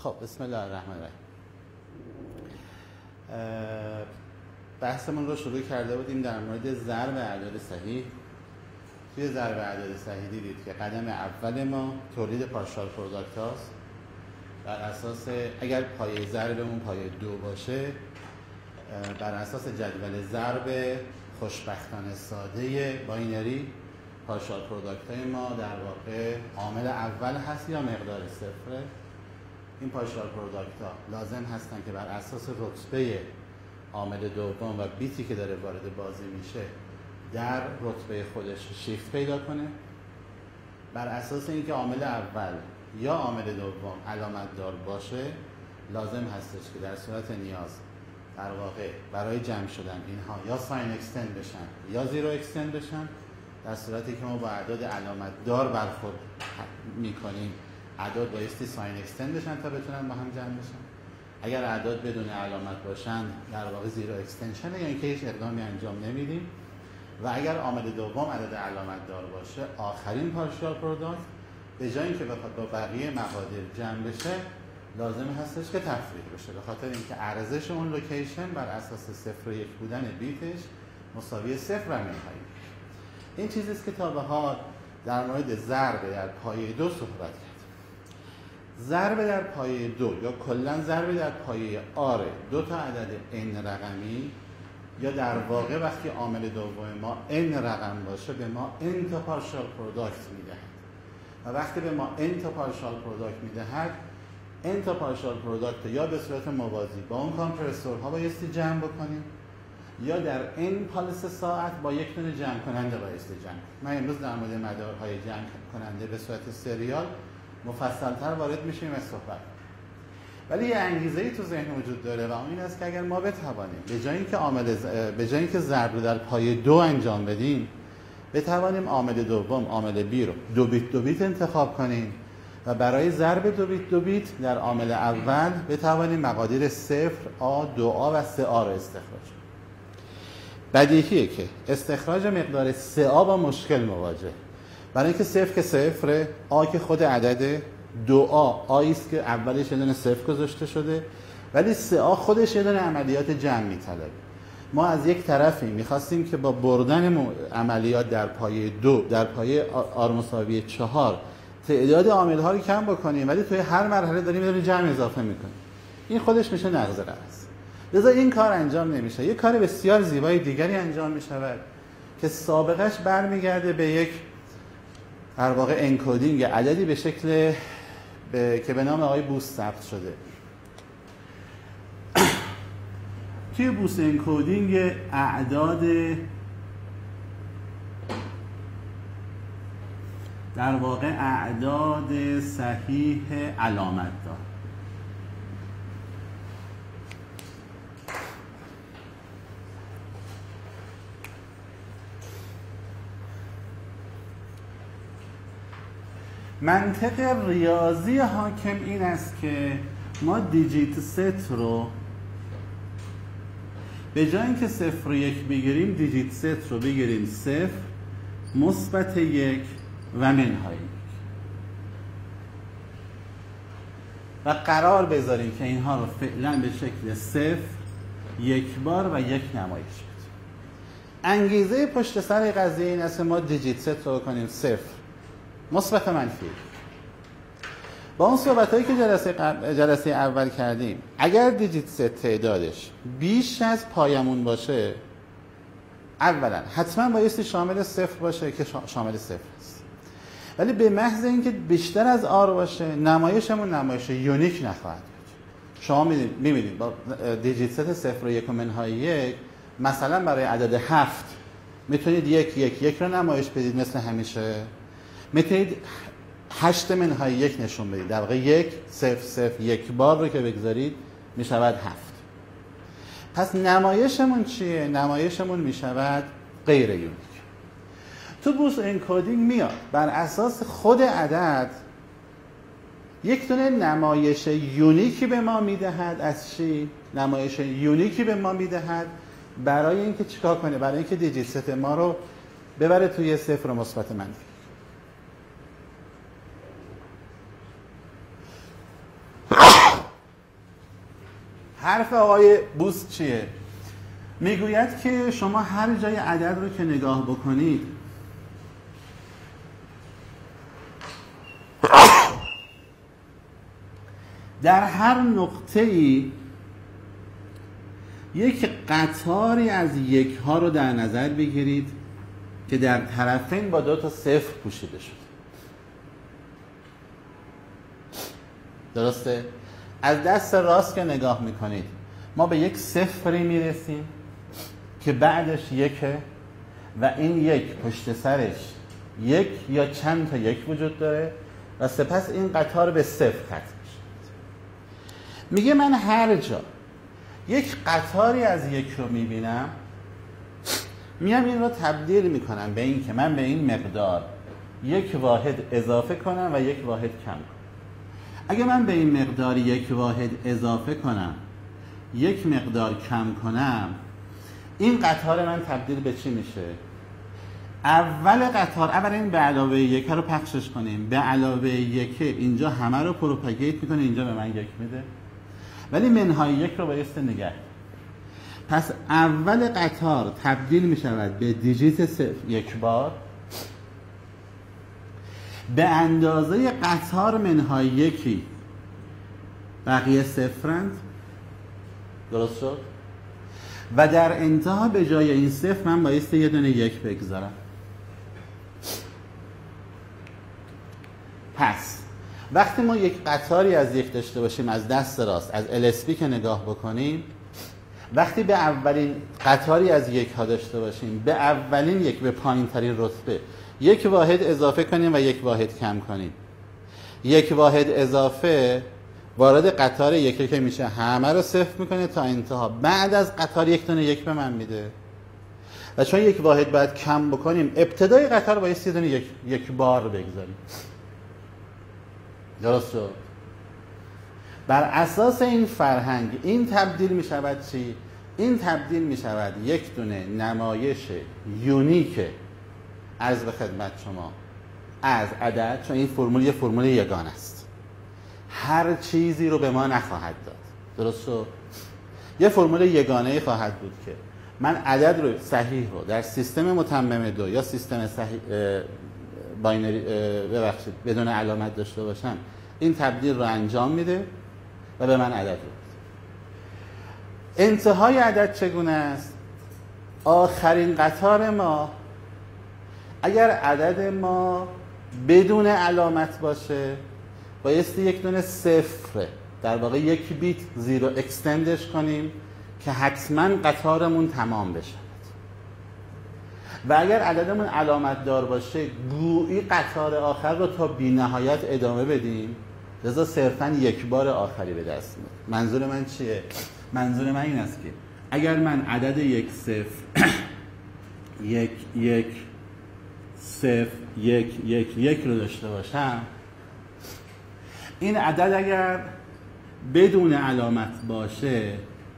خب بسم الله الرحمن الرحیم. بحثمون رو شروع کرده بودیم در مورد ضرب اعداد صحیح. توی ضرب اعداد صحیح دیدید که قدم اول ما تولید پارشال پروداکت هاست. بر اساس اگر پایه ضربمون پایه 2 باشه، بر اساس جدول ضرب خوشبختانه ساده باینری، پارشال پروداکت های ما در واقع عامل اول هست یا مقدار صفره. این پارشال پروداکت ها لازم هستن که بر اساس رتبه عامل دوم و بیتی که داره وارد بازی میشه در رتبه خودش شیفت پیدا کنه. بر اساس اینکه عامل اول یا عامل دوم علامت دار باشه، لازم هستش که در صورت نیاز در واقع برای جمع شدن اینها یا ساین اکستند بشن یا زیرو اکستند بشن. در صورتی که ما با اعداد علامت دار برخورد میکنیم، اعداد بایستی ساین اکستند بشن تا بتونن با هم جمع بشن. اگر اعداد بدون علامت باشن، در واقع زیرو اکستنشنه، یا اینکه هیچ اقدامی انجام نمیدیم. و اگر عامل دوم عدد علامت دار باشه، آخرین پارشال پروداکت به جای اینکه بخواد با بقیه مقادیر جمع بشه، لازم هستش که تفریق بشه، به خاطر اینکه ارزش اون لوکیشن بر اساس 0 و 1 بودن بیتش مساوی 0 و منهای. این چیزی است که تا به حال در مورد ضرب در پایه 2 صحبت کرد. ضرب در پایه 2 یا کلا ضرب در پایه آر دو تا عدد n رقمی، یا در واقع وقتی عامل دوم ما n رقم باشه به ما n تا پارشال پروداکت میدهد، و وقتی به ما n تا پارشال پروداکت میدهد، n تا پارشال پروداکت یا به صورت موازی با اون کامپرسورها بایستی جمع بکنیم، یا در n پالس ساعت با یک دونه جمع کننده بایستی جمع. من امروز در مورد مدارهای جمع کننده به صورت سریال مفصل‌تر وارد میشیم و صحبت. ولی یه انگیزه‌ای تو ذهن وجود داره و اون این است که اگر ما بتوانیم به جای اینکه ضرب رو در پایه 2 انجام بدیم، بتوانیم عامل دوم، عامل بی رو دو بیت انتخاب کنیم و برای ضرب دو بیت در عامل اول بتوانیم مقادیر 0 آ، 2 آ و 3 آ رو استخراج کنیم. بدیهیه که استخراج مقدار 3 آ با مشکل مواجه، برای اینکه 0 که 0، آ که خود عدده، 2 آی است که اولش یه دونه 0 گذاشته شده، ولی 3 خودش یه دونه عملیات جمع میطلبه. ما از یک طرفی میخواستیم که با بردن عملیات در پایه 2 در پایه آر مساوی 4 تعداد عامل ها رو کم بکنیم، ولی توی هر مرحله داریم جمع اضافه میکنیم. این خودش میشه نقض رأس. لذا این کار انجام نمیشه. یه کار بسیار زیبای دیگری انجام میشود که سابقش برمیگرده به یک در واقع انکودینگ عددی به شکل که به نام آقای بوس ثبت شده. توی بوس انکودینگ اعداد در واقع اعداد صحیح علامت دار، منطق ریاضی حاکم این است که ما دیجیت ست رو به جای اینکه 0 و 1 بگیریم، دیجیت ست رو بگیریم 0 مثبت 1 و منهای 1 و قرار بذاریم که اینها رو فعلا به شکل 0 یک بار و یک نمایش بدیم. انگیزه پشت سر قضیه این است ما دیجیت ست رو کنیم 0 مثبت منفی. با اون صحبتایی که جلسه اول کردیم، اگر دیجیت ست تعدادش بیش از پایمون باشه، اولا حتما بایستی شامل 0 باشه که شامل 0 هست، ولی به محض اینکه بیشتر از آر باشه، نمایشمون نمایش یونیک نخواهد بود. شما می‌بینید با دیجیت ست 0 و 1 و منهای 1 مثلا برای عدد 7 میتونید 1 رو نمایش بدید مثل همیشه، میتونید 8 منهای 1 نشون بدید، در واقع 1 0 0 1 بار رو که بگذارید میشود 7. پس نمایشمون چیه؟ نمایشمون میشود غیر یونیک. تو بوس انکودینگ میاد بر اساس خود عدد یک دونه نمایش یونیکی به ما میدهد. از چی؟ نمایش یونیکی به ما میدهد برای اینکه چیکار کنه؟ برای اینکه دیجیت ست ما رو ببره توی 0 مثبت منفی. حرف آقای بوس چیه؟ میگوید که شما هر جای عدد رو که نگاه بکنید در هر نقطه‌ای یک قطاری از یک ها رو در نظر بگیرید که در طرفین با 2 تا صفر پوشیده شد. درسته؟ از دست راست که نگاه میکنید ما به یک صفری میرسیم که بعدش یکه و این یک پشت سرش یک یا چند تا یک وجود داره و سپس این قطار به صفر ختم میشه. میگه من هر جا یک قطاری از یک رو میبینم میام این رو تبدیل میکنم به این که من به این مقدار یک واحد اضافه کنم و یک واحد کم کنم. اگه من به این مقدار یک واحد اضافه کنم یک مقدار کم کنم این قطار من تبدیل به چی میشه؟ اول قطار این به علاوه یک رو پخشش کنیم به علاوه یک اینجا همه رو پروپاگیت میکنه اینجا به من یک میده ولی منهای یک رو بایسته نگه. پس اول قطار تبدیل میشود به دیجیت صفر یک بار به اندازه قطار منهای یکی بقیه صفرند. درست شد؟ و در انتها به جای این صفر من بایسته یه دونه یک بگذارم. پس وقتی ما یک قطاری از یک داشته باشیم از دست راست از LSB که نگاه بکنیم وقتی به اولین قطاری از یک ها داشته باشیم به اولین یک به پایین ترین رتبه یک واحد اضافه کنیم و یک واحد کم کنیم. یک واحد اضافه وارد قطار یکی که میشه همه رو صفر میکنه تا انتها بعد از قطار یک دونه یک به من میده و چون یک واحد باید کم بکنیم ابتدای قطار باید یه دونه یک بار بگذاریم. درست شد؟ بر اساس این فرهنگ این تبدیل میشود چی؟ این تبدیل میشود یک دونه نمایش یونیک عرض به خدمت شما از عدد، چون این فرمول یه فرمول یگانه است هر چیزی رو به ما نخواهد داد. درست شد؟ یه فرمول یگانه خواهد بود که من عدد رو صحیح رو در سیستم متمم دو یا سیستم صحیح باینری ببخشید بدون علامت داشته باشم این تبدیل رو انجام میده و به من عدد رو. انتهای عدد چگونه است؟ آخرین قطار ما اگر عدد ما بدون علامت باشه بایستی یک دونه صفر در واقع یک بیت زیرو اکستندش کنیم که حتما قطارمون تمام بشه و اگر عددمون علامت دار باشه گویی قطار آخر رو تا بی نهایت ادامه بدیم لذا صرفا یک بار آخری به دست میاد. منظور من چیه؟ منظور من این است که اگر من عدد یک صفر یک صفر یک رو داشته باشم این عدد اگر بدون علامت باشه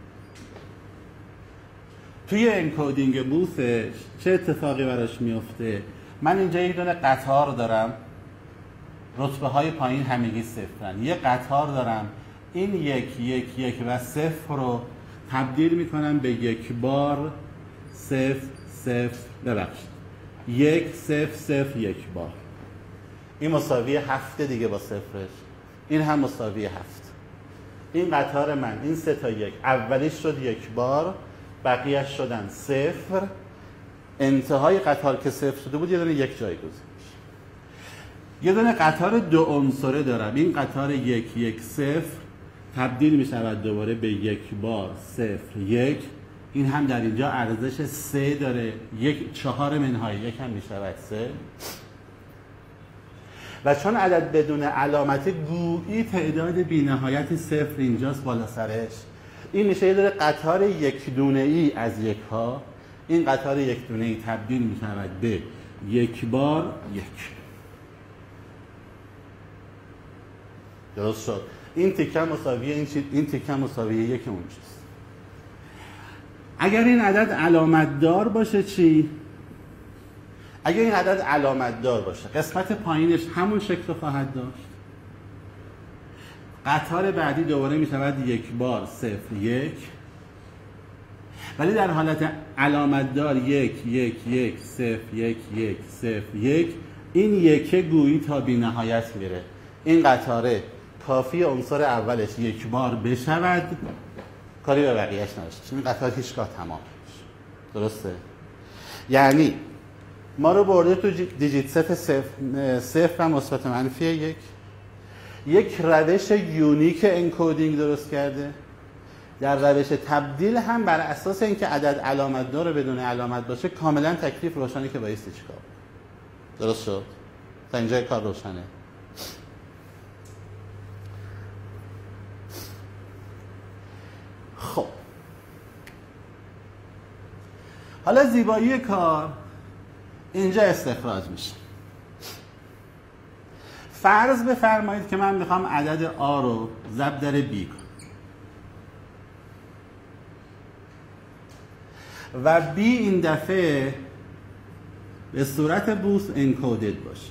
توی انکودینگ بوسش چه اتفاقی براش میفته؟ من اینجا یک دونه قطار دارم رتبه های پایین همگی صفرن یه قطار دارم این یک و صفر رو تبدیل میکنم به یک بار صفر ببخشید یک صفر یک بار این مساوی 7 دیگه با صفرش این هم مساوی 7. این قطار من این 3 تا یک اولیش شد یک بار بقیه شدن صفر انتهای قطار که صفر شده بود یه دونه یک جایگزین میشه. یه دونه قطار دو عنصره دارم این قطار یک صفر تبدیل میشود دوباره به یک بار صفر یک این هم در اینجا ارزش 3 داره یک 4 منهای یک هم میشود 3 و چون عدد بدون علامت گویی تعداد بی نهایت صفر اینجاست بالا سرش این میشه یه دونه قطار یک دونه ای از یک ها این قطار یک دونه ای تبدیل میشود به یک بار یک. درست شد؟ این تیکه مساوی این تیکه مساوی یک اون چیست. اگر این عدد علامت دار باشه چی؟ اگر این عدد علامت دار باشه قسمت پایینش همون شکل خواهد داشت قطار بعدی دوباره می شود 1 بار 0 1 ولی در حالت علامتدار 1 1 1 0 1 1 0 1 این یکه گویی تا بی نهایت میره. این قطاره کافی عنصر اولش 1 بار بشود، کاری به بقیهش نداشته، این قطار هیچگاه تمام میشه. درسته؟ یعنی ما رو برده تو دیجیت ست صفر و مثبت منفی 1، یک روش یونیک انکودینگ درست کرده. در روش تبدیل هم بر اساس اینکه عدد علامت دار بدون علامت باشه کاملا تکلیف روشنه که بایستی چیکار. درست شد؟ تا اینجا کار روشنه. خب حالا زیبایی کار اینجا استخراج میشه. فرض بفرمایید که من میخوام عدد A رو ضرب در B کنم و B این دفعه به صورت بوس انکودد باشه.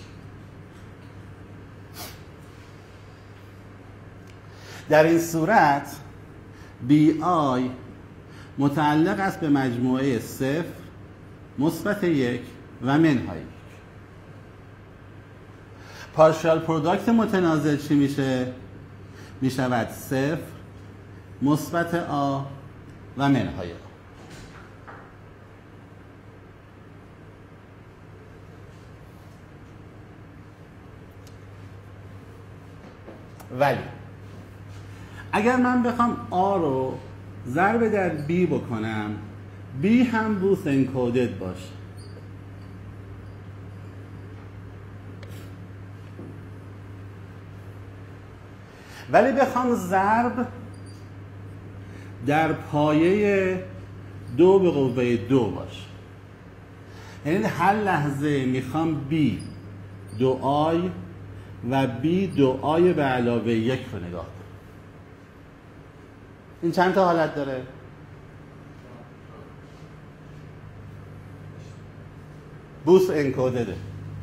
در این صورت BI متعلق است به مجموعه 0 مثبت 1 و منهای 1. پارشال پروداکت متناظر چی میشه؟ میشود 0 مثبت A و منهای A. ولی اگر من بخوام A رو ضرب در B بکنم، B هم بوس انکودد باشه. ولی بخوام ضرب در پایه 2 به قوه 2 باشه، یعنی هر لحظه میخوام B 2i و B 2i به علاوه 1 رو نگاه کنم. این چند تا حالت داره؟ بوس انکودده.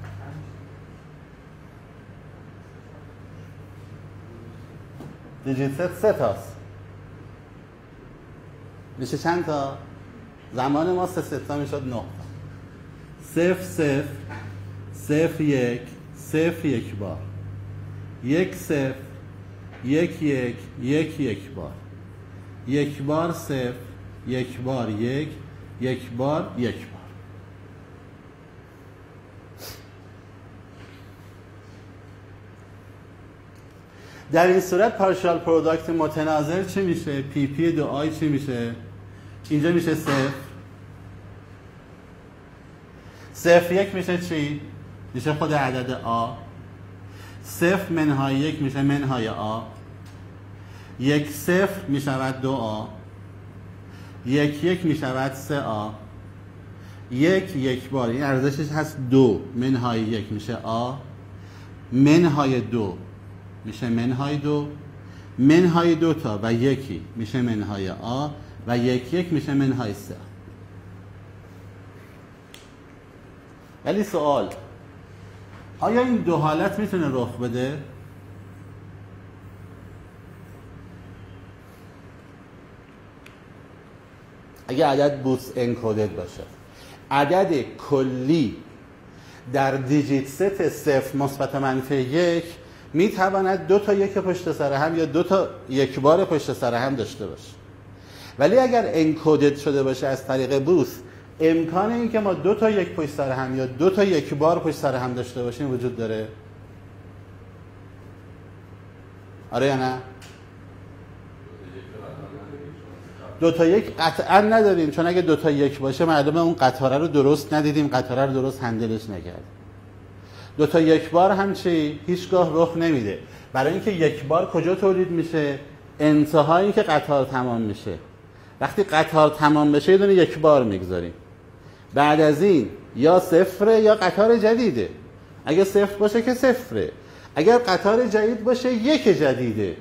دیجیت ست 3 تاست. میشه چند تا؟ زمان ما 3 تا میشد 9 تا. 0 0 0 1 0 1 بار 1 0 1 1 1 1 بار 1 بار 0 1 بار 1 1 بار 1 بار. در این صورت پارشال پروداکت متناظر چی میشه؟ پی پی 2 چی میشه؟ اینجا میشه 0 0 1 میشه چی؟ میشه خود عدد A. 0 منهای 1 میشه منهای A. 1 0 میشود 2A. 1 1 میشود 3A. 1 1 بار این ارزشش هست 2 منهای 1 میشه A. منهای 2 میشه منهای 2. منهای 2 تا و 1 میشه منهای A و 1 1 میشه منهای 3. ولی سوال، آیا این دو حالت میتونه رخ بده؟ اگه عدد بوس انکودد باشه، عدد کلی در دیجیت ست 0 مثبت منفی 1 میتواند 2 تا 1 پشت سر هم یا 2 تا 1 بار پشت سر هم داشته باشه. ولی اگر انکودد شده باشه از طریق بوس، امکان این که ما 2 تا 1 پشت سر هم یا 2 تا 1 بار پشت سر هم داشته باشیم وجود داره؟ آره یا نه؟ 2 تا 1 قطعا نداریم، چون اگه 2 تا 1 باشه مردم اون قطاره رو درست ندیدیم، قطاره رو درست هندلش نکردیم. 2 تا 1 بار هم چی؟ هیچگاه رخ نمیده. برای اینکه 1 بار کجا تولید میشه؟ انتهایی که قطار تمام میشه. وقتی قطار تمام بشه یه دونه 1 بار میگذاریم. بعد از این یا 0 یا قطار جدیده. اگه 0 باشه که 0، اگر قطار جدید باشه 1 جدیده.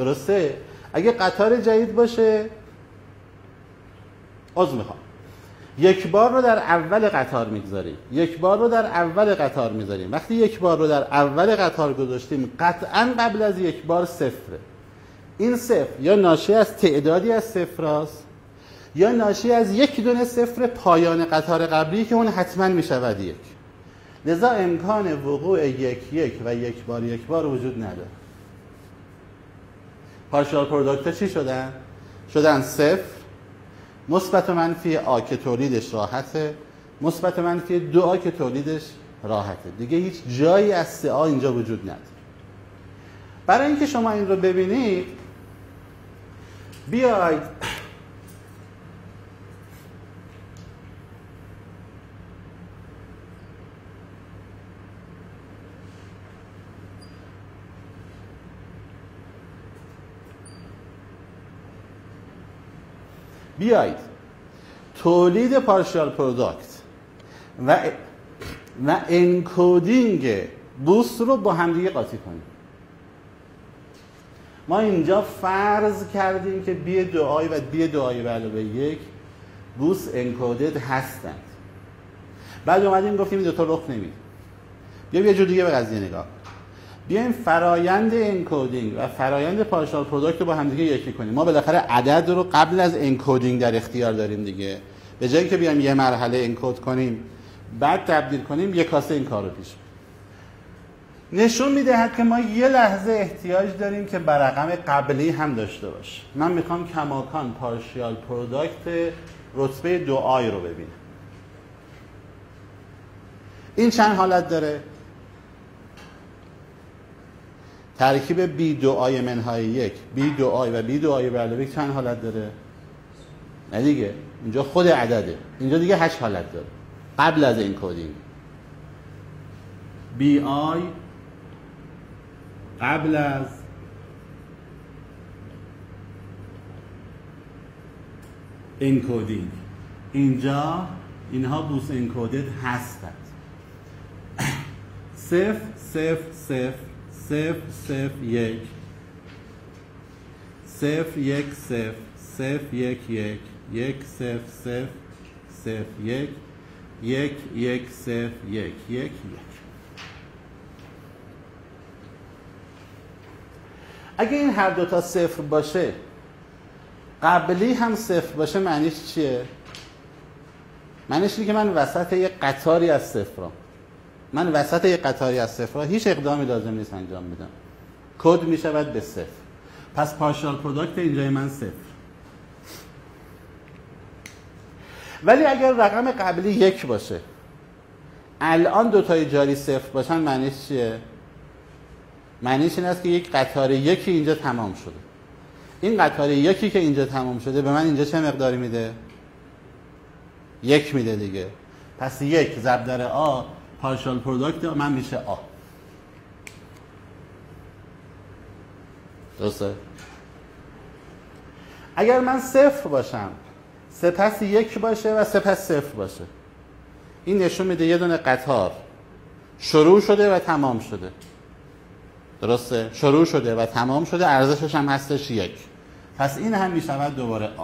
درسته؟ اگه قطار جدید باشه عذر میخوام، یک بار رو در اول قطار میگذاریم، یک بار رو در اول قطار میذاریم. وقتی یک بار رو در اول قطار گذاشتیم قطعا قبل از یک بار صفره. این صفر یا ناشی از تعدادی از صفراست یا ناشی از یک دونه صفر پایان قطار قبلی که اون حتما میشود یک. لذا امکان وقوع یک و یک بار وجود نداره. پارشال پروداکت چی شدن؟ شدن صفر، مثبت و منفی آ که تولیدش راحته، مثبت و منفی 2 که تولیدش راحته. دیگه هیچ جایی از 3 اینجا وجود نداره. برای اینکه شما این رو ببینید بیاید تولید پارشال پروداکت و انکودینگ بوست رو با همدیگه قاطی کنیم. ما اینجا فرض کردیم که بی دعایی و بی دعایی به علاوه 1 بوست انکودد هستند. بعد اومدیم گفتیم این دوتا رخ نمیده. بیایم یه جور دیگه به قضیه نگاه. بیایم فرایند انکودینگ و فرایند پارشال پروداکت رو با هم دیگه یکی کنیم. ما بالاخره عدد رو قبل از انکودینگ در اختیار داریم دیگه. به جایی که بیایم یه مرحله انکود کنیم بعد تبدیل کنیم یک کاسه این کار رو پیش نشون میدهد که ما یه لحظه احتیاج داریم که بر رقم قبلی هم داشته باشه. من میخوام کماکان پارشال پروداکت رتبه 2 آی رو ببینم. این چند حالت داره؟ ترکیب بی 2 آی منهای 1 بی 2 آی و بی 2 آی به علاوه چند حالت داره؟ نه دیگه اینجا خود عدده. اینجا دیگه 8 حالت داره قبل از انکودینگ. بی آی قبل از انکودینگ. اینجا اینها بوست انکودد هستند. 0 0 0 0 0 1 0 1 0 0 1 1 1 0 0 0 1 1 1 0 1 1 1. اگه این هر دوتا صفر باشه قبلی هم صفر باشه معنیش چیه؟ معنیش اینه که من وسط یک قطاری از صفرام. من وسط یک قطاری از صفرها هیچ اقدامی لازم نیست انجام بدم. کد میشود به صفر. پس پارشال پروداکت اینجای من صفر. ولی اگر رقم قبلی 1 باشه الان دوتای جاری صفر باشن معنیش چیه؟ معنیش این است که یک قطار 1 اینجا تمام شده. این قطار 1 که اینجا تمام شده به من اینجا چه مقداری میده؟ 1 میده دیگه. پس 1 ضرب در آ پارشال پروداکت من میشه آ. درسته؟ اگر من 0 باشم سپس 1 باشه و سپس 0 باشه این نشون میده یه دونه قطار شروع شده و تمام شده. درسته؟ شروع شده و تمام شده، ارزشش هم هستش 1. پس این هم میشود دوباره آ.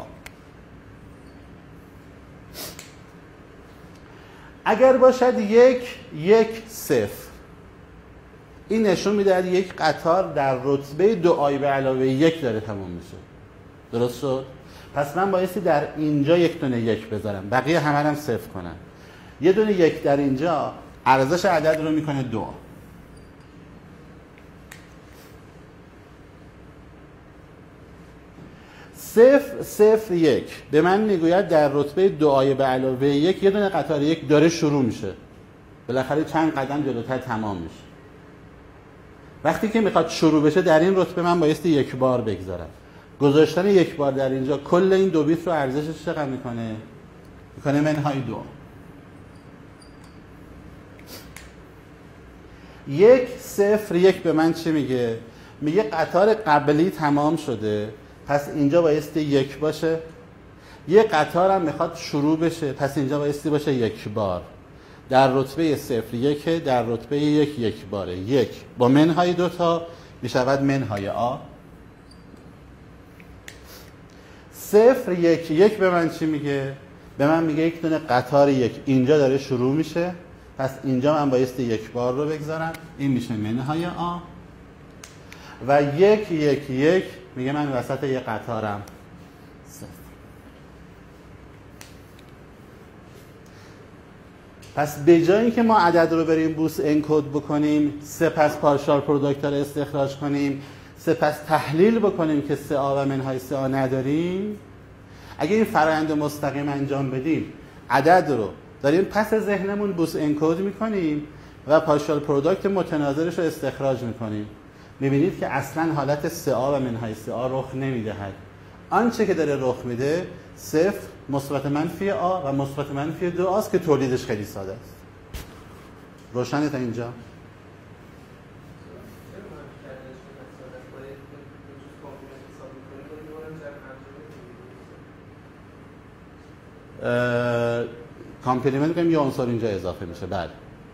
اگر باشد 1 1 0 این نشون میدهد یک قطار در رتبه 2 آی به علاوه 1 داره تمام میشه. درست شد؟ پس من بایستی در اینجا یک دونه 1 بذارم، بقیه همه هم 0 کنم. یه دونه 1 در اینجا ارزش عدد رو میکنه 2. صفر صفر 1 به من میگوید در رتبه 2 آی به علاوه 1 یه دونه قطار 1 داره شروع میشه، بالاخره چند قدم جلوتر تمام میشه. وقتی که میخواد شروع بشه در این رتبه من بایستی 1 بار بگذارم. گذاشتن 1 بار در اینجا کل این 2 بیت رو ارزشش چقدر میکنه؟ میکنه منهای 2. 1 0 1 به من چی میگه؟ میگه قطار قبلی تمام شده، پس اینجا بایستی 1 باشه. یه قطار هم میخواد شروع بشه، پس اینجا بایستی باشه 1 بار. در رتبه 0 1 در رتبه 1 1 باره. 1 با منهای 2 تا میشود منهای آ. 0 1 1 به من چی میگه؟ به من میگه یک دونه قطار یک اینجا داره شروع میشه، پس اینجا من بایستی یک بار رو بگذارم، این میشه منهای آ و یک یک یک میگه من وسط یک قطارم صفر. پس به جای اینکه ما عدد رو بریم بوس انکود بکنیم، سپس پارشال پروداکت رو استخراج کنیم، سپس تحلیل بکنیم که سه آ و منهای سه آ نداریم، اگه این فرآیند مستقیم انجام بدیم، عدد رو داریم پس ذهنمون بوس انکود میکنیم و پارشال پروداکت متناظرش رو استخراج میکنیم. میبینید که اصلا حالت سه آ و منهای سه آ رخ نمیدهد. آنچه که داره رخ میده صفر، مثبت منفی آ و مثبت منفی دو آست که تولیدش خیلی ساده است. روشنه تا اینجا؟ کامپلیمنت کنیم یه عنصر اینجا اضافه میشه. بله.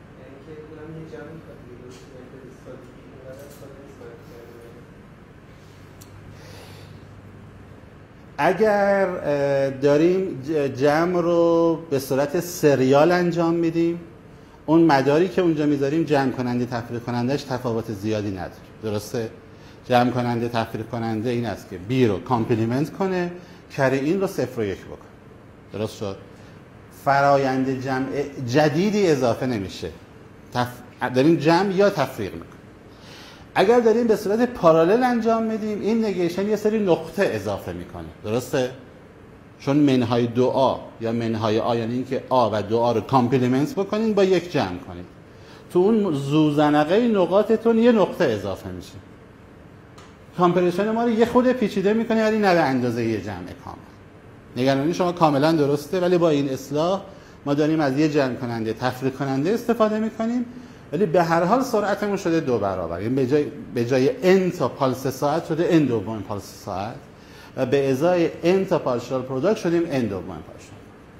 اگر داریم جمع رو به صورت سریال انجام میدیم، اون مداری که اونجا میذاریم جمع کننده تفریق کنندهش تفاوت زیادی نداره. درسته؟ جمع کننده تفریق کننده این است که بی رو کامپلیمنت کنه، کره این رو 0 و 1 بکنه. درست شد؟ فرایند جمع جدیدی اضافه نمیشه. داریم جمع یا تفریق میکنیم. اگر داریم به صورت پارالل انجام میدیم، این نگیشن یه سری نقطه اضافه میکنه. درسته؟ چون منهای دو آ یا منهای آ یعنی اینکه آ و دو آ رو کامپلیمنت بکنین با یک جمع کنید. تو اون زوزنقه نقاطتون یه نقطه اضافه میشه. کامپریشن ما رو یه خود پیچیده میکنه ولی نه به اندازه یه جمع کامل. نگرانی شما کاملا درسته، ولی با این اصلاح ما داریم از یه جمع کننده تفریق کننده استفاده میکنیم، ولی به هر حال سرعتمون شده 2 برابر. یعنی به جای n تا پالس ساعت شده n دوم پالس ساعت و به ازای n تا پارشال پروداکت شدیم n دوم پارشال.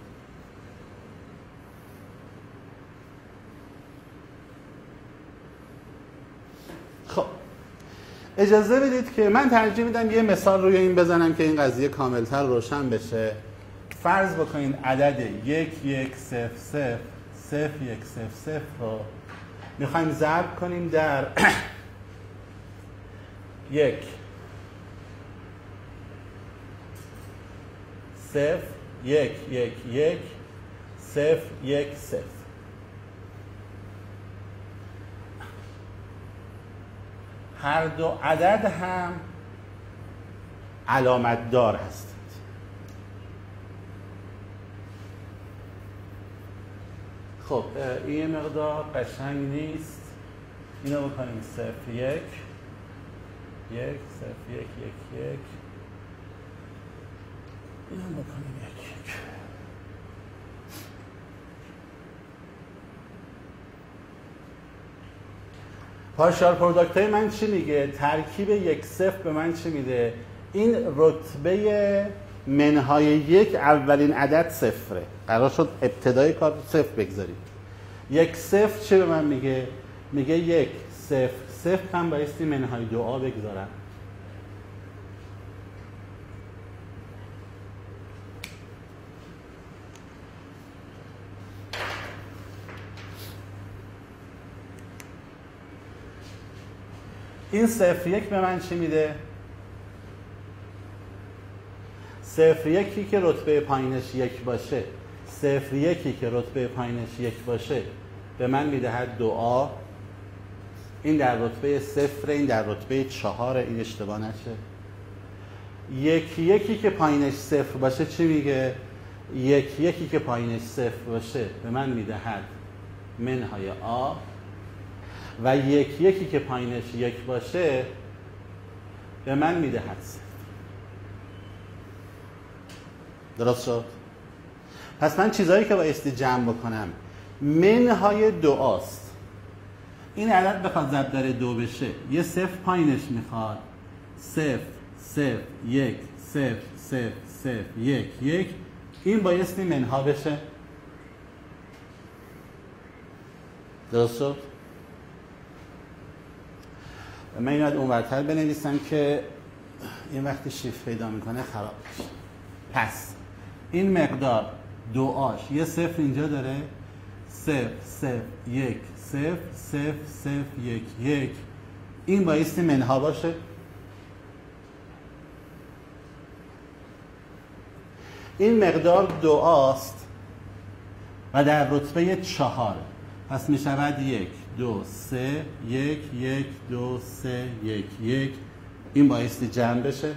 خب اجازه بدید که من ترجیح میدم یه مثال روی این بزنم که این قضیه کاملتر روشن بشه. فرض بکنید عدد 1 1 0 0 0 1 0 0 رو میخوایم ضرب کنیم در 1 0 1 1 1 0 1 0. هر دو عدد هم علامت دار هستند. خب این مقدار قشنگ نیست. اینو بکنیم 0 1 1 0 1 1 1 اینو بکنیم 1 1. پارشال پروداکت های من چی میگه؟ ترکیب 1 0 به من چی میده؟ این رتبه منهای 1 اولین عدد 0. قرار شد ابتدای کار 0 بگذاریم. 1 0 چی به من میگه؟ میگه 1 0 0 هم بایستی منهای 2a بگذارم. این 0 1 به من چی میده؟ 0 1 که رتبه پایینش 1 باشه، 0 1 که رتبه پایینش 1 باشه به من میدهد 2a. این در رتبه 0، این در رتبه 4، این اشتباه نشه. 1 1 که پایینش 0 باشه چی میگه؟ 1 1 که پایینش 0 باشه به من میدهد منهای a و 1 1 که پایینش 1 باشه به من میدهد 0. درست شد؟ پس من چیزهایی که بایستی جمع بکنم منهای 2 است. این عدد بخواد ضرب در 2 بشه یه 0 پایینش میخواد. 0 0 1 0 0 0 1 1. این بایستی منها بشه. درست شد؟ من این باید اونورتر بنویسم که این وقتی شیفت پیدا میکنه خراب میشه. پس این مقدار 2آش یه صفر اینجا داره، 0 0 1 0 0 0 1 1. این بایستی منها باشه. این مقدار 2آست و در رتبه 4. پس می شود 1 2 3 1 1 2 3 1 1. این بایستی جمع بشه.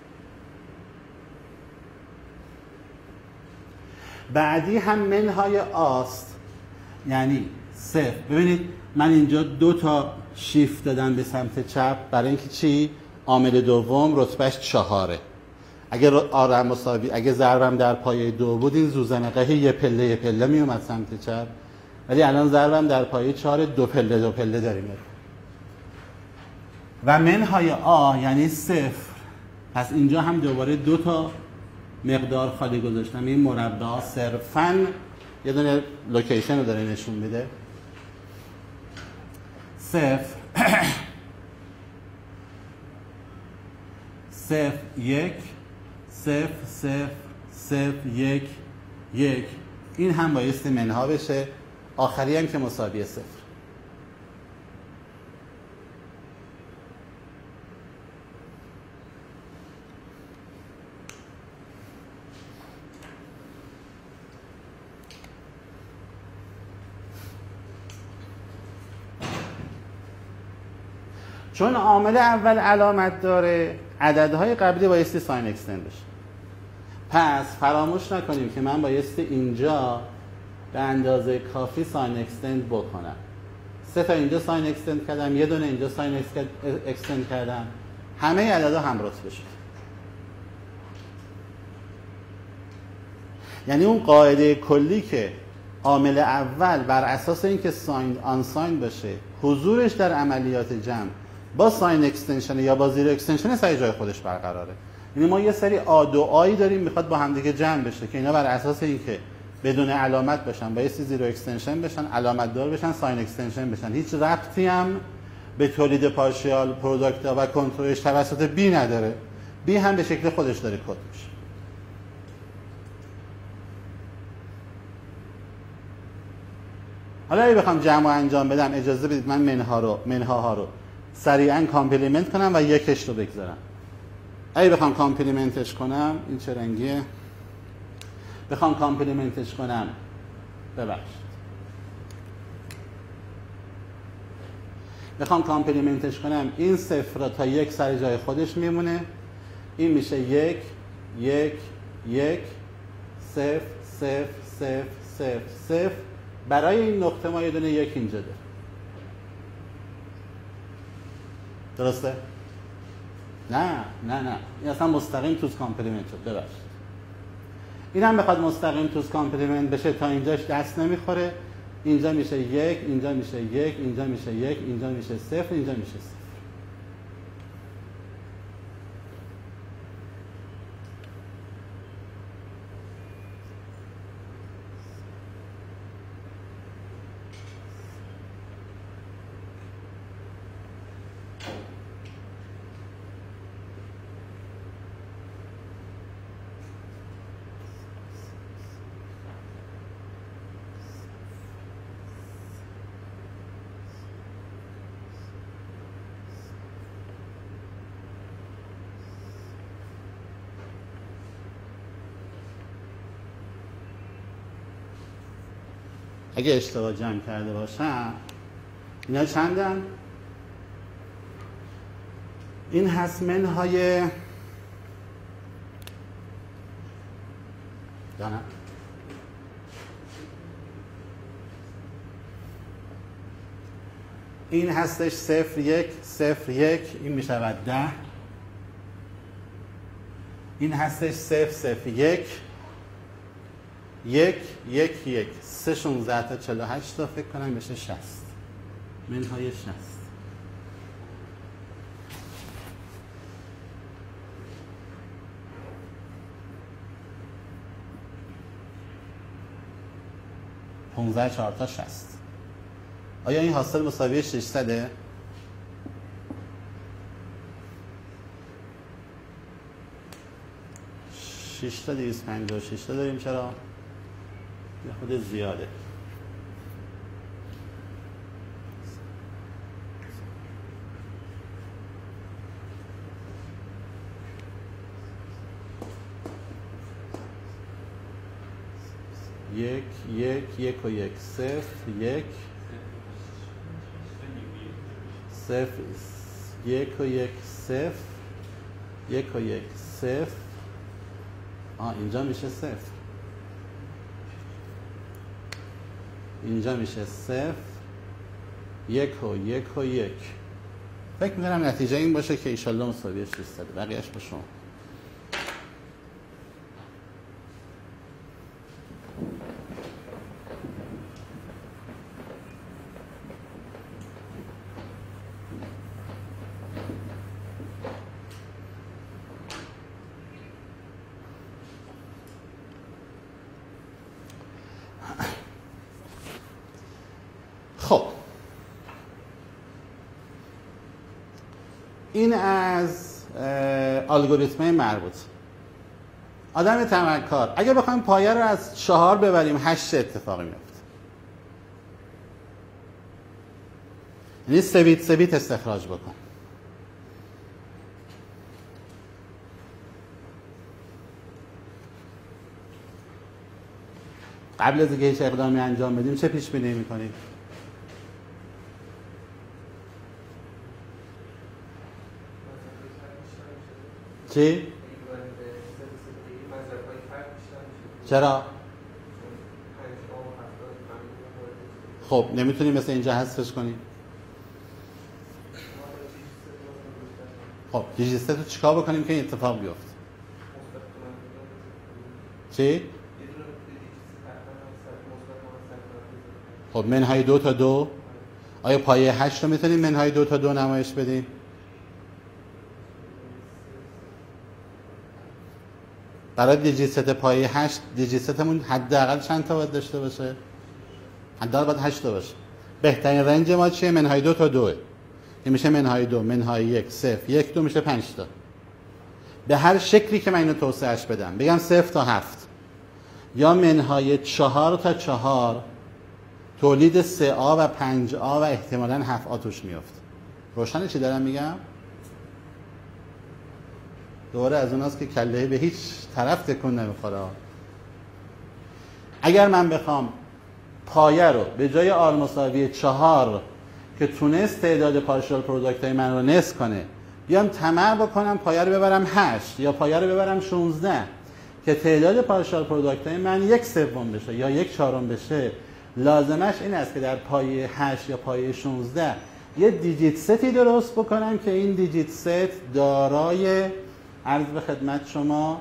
بعدی هم منهای آست، یعنی 0. ببینید من اینجا 2 تا شیفت دادم به سمت چپ برای اینکه چی؟ عامل دوم رتبهش 4. اگر آرم مساوی، اگه ضربم در پایه 2 بود این زوزنقه یه پله می اومد سمت چپ، ولی الان ضربم در پایه 4 دو پله داریم. و منهای آ یعنی 0. پس اینجا هم دوباره 2 تا مقدار خالی گذاشتم. این مربع صرفاً یه دونه لوکیشن رو داره نشون میده. 0 0 1 0 0 0 1 1. این هم بایستی منها بشه. آخری هم که مساوی 0. چون عامل اول علامت داره، عددهای قبلی بایستی ساین اکستند بشه. پس فراموش نکنیم که من بایستی اینجا به اندازه کافی ساین اکستند بکنم. 3 تا اینجا ساین اکستند کردم، یه دونه اینجا ساین اکستند کردم، همه عددها هم رتبه شد. یعنی اون قاعده کلی که عامل اول بر اساس اینکه ساین آن ساین باشه، حضورش در عملیات جمع با ساین اکستنشن یا با زیرو اکستنشن سر جای خودش برقراره. یعنی ما یه سری آ دو آی داریم میخواد با همدیگه جمع بشه که اینا بر اساس اینکه بدون علامت باشن بایستی زیرو اکستنشن بشن، علامت دار بشن، ساین اکستنشن بشن. هیچ ربطی هم به تولید پارشیال پروداکت و کنترلش توسط بی نداره. بی هم به شکل خودش داره کد میشه. حالا اگه بخوام جمع انجام بدم اجازه بدید من منهاها رو سریعا کامپلیمنت کنم و یکش رو بگذارم. اگه بخوام کامپلیمنتش کنم، این چه رنگیه؟ بخوام کامپلیمنتش کنم، ببخشید، بخوام کامپلیمنتش کنم، این صفر تا 1 سر جای خودش میمونه. این میشه 1 1 1 0 0 0 0 0. برای این نقطه ما یه دونه 1 اینجا داره. درسته؟ نه این اصلا مستقیم توس کامپلیمنت شد. ببخشید، این هم بخواد مستقیم توس کامپلیمنت بشه تا اینجاش دست نمیخوره. اینجا میشه 1، اینجا میشه 1، اینجا میشه 1، اینجا میشه 0، اینجا میشه 0. اگه اشتباه جمع کرده باشم، اینا چندن؟ این هست منهای دانم این هستش 0 1 0 1. این میشود 10. این هستش 0 0 1 1 1 1 3 16 تا 48 تا فکر کنم بشه 60. منهای 60. پونزده 4 تا 60. آیا این حاصل مساوی 600 6 تا 256 تا داریم. چرا؟ خود زیاده. یک و یک صفر یک صفر یک و یک صفر یک و یک صفر. اینجا میشه صفر، اینجا میشه صفر یک و یک و یک. فکر میکنم نتیجه این باشه که ایشالله مساوی 600. بقیهش به شما. خب این از الگوریتم‌های مربوط. آدم تمکار اگه بخوایم پایه رو از 4 ببریم 8 اتفاقی میفته. یعنی سبیت استخراج بکن. قبل از اینکه هیچ اقدامی انجام بدیم چه پیش بینی می‌کنید؟ چی؟ چرا؟ خب نمیتونیم مثل اینجا حذفش کنیم؟ خب دیجیت رو چیکار بکنیم که این اتفاق بیفته؟ چی؟ خب منهای 2 تا 2. آیا پایه 8 رو میتونیم منهای 2 تا 2 نمایش بدیم؟ برای دیجیت پایه 8 دیجیتمون حداقل چند تا باید داشته باشه؟ حداقل باید 8 تا باشه. بهترین رنج ما چیه؟ منهای 2 تا 2. این میشه منهای 2 منهای 1 0 1 2 میشه 5 تا. به هر شکلی که من اینو توسعهش بدم بگم 0 تا 7 یا منهای 4 تا 4 تولید 3A و 5A و احتمالاً 7A توش میفته. روشنه چی دارم میگم؟ دوباره از اوناست که کله به هیچ طرف تکون نمیخوره. اگر من بخوام پایه رو به جای آر مساوی 4 که تونست تعداد پارشال پروداکت های من رو نصف کنه بیام طمع بکنم پایه رو ببرم 8 یا پایه رو ببرم 16 که تعداد پارشال پروداکت های من 1/3 بشه یا 1/4 بشه، لازمش این است که در پایه 8 یا پایه 16 یه دیجیت ستی درست بکنم که این دیجیت ست دارای عرض به خدمت شما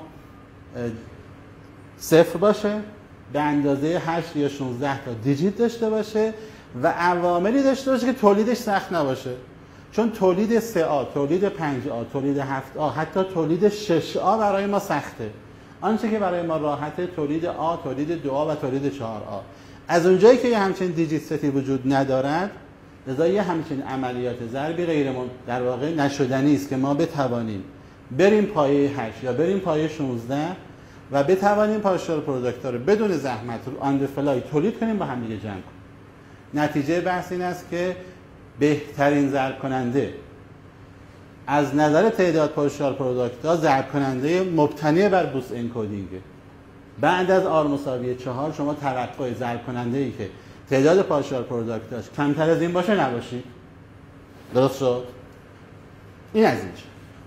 0 باشه، به اندازه 8 یا 16 تا دیجیت داشته باشه و عواملی داشته باشه که تولیدش سخت نباشه. چون تولید 3A، تولید 5A، تولید 7A، حتی تولید 6A برای ما سخته. آنچه که برای ما راحته تولید A، تولید 2A و تولید 4A. از اونجایی که یه همچین دیجیت ستی وجود ندارد، لذا یه همچین عملیات ضربی در واقع نشدنی است که ما بتوانیم بریم پایه 8 یا بریم پایه 16 و بتوانیم پارشال پروداکت رو بدون زحمت رو آن فلای تولید کنیم با هم دیگه جمع کنیم. نتیجه بحث این است که بهترین ضرب کننده از نظر تعداد پارشال پروداکت ها ضرب کننده مبتنی بر بوس انکودینگه. بعد از آر مساوی 4 شما توقع ضرب کننده ای که تعداد پارشال پروداکت داشت کمتر از این باشه نباشید. درست شد؟ این از اینجا.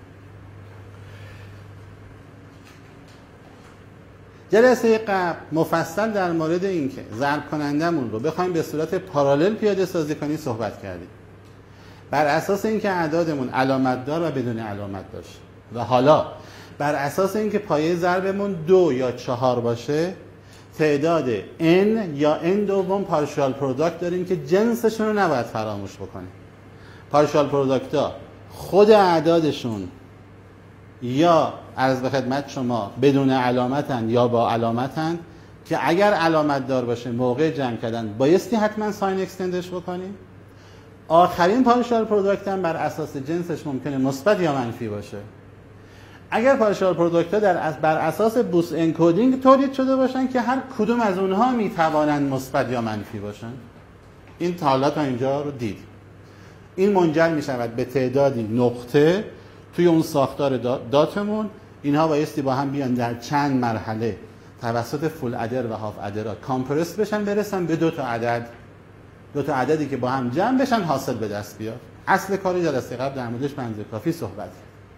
جلسه قبل مفصل در مورد این که ضرب کنندمون رو بخوایم به صورت پارالل پیاده سازی کنیم صحبت کردیم. بر اساس اینکه اعدادمون علامت دار و بدون علامت داشت و حالا بر اساس اینکه پایه ضربمون 2 یا 4 باشه تعداد n یا n دوم پارشال پروداکت داریم که جنسشون رو نباید فراموش بکنیم. پارشال پروداکت ها خود اعدادشون یا عرض به خدمت شما بدون علامتن یا با علامتن که اگر علامت دار باشه موقع جمع کردن بایستی حتما ساین اکستندش بکنیم. آخرین پارشال پروداکت هم بر اساس جنسش ممکنه مثبت یا منفی باشه. اگر پارشال پروداکت ها بر اساس بوس انکودینگ تولید شده باشن که هر کدوم از اونها میتوانند مثبت یا منفی باشن. این تا حالا تا اینجا رو دید. این منجر می شود به تعدادی نقطه توی اون ساختار داتمون. اینها بایستی با هم بیان در چند مرحله توسط فول ادر و هاف ادر کامپرس بشن، برسن به دو تا عددی که با هم جمع بشن حاصل به دست بیاد. اصل کاری جلسه قبل در موردش بنز کافی صحبت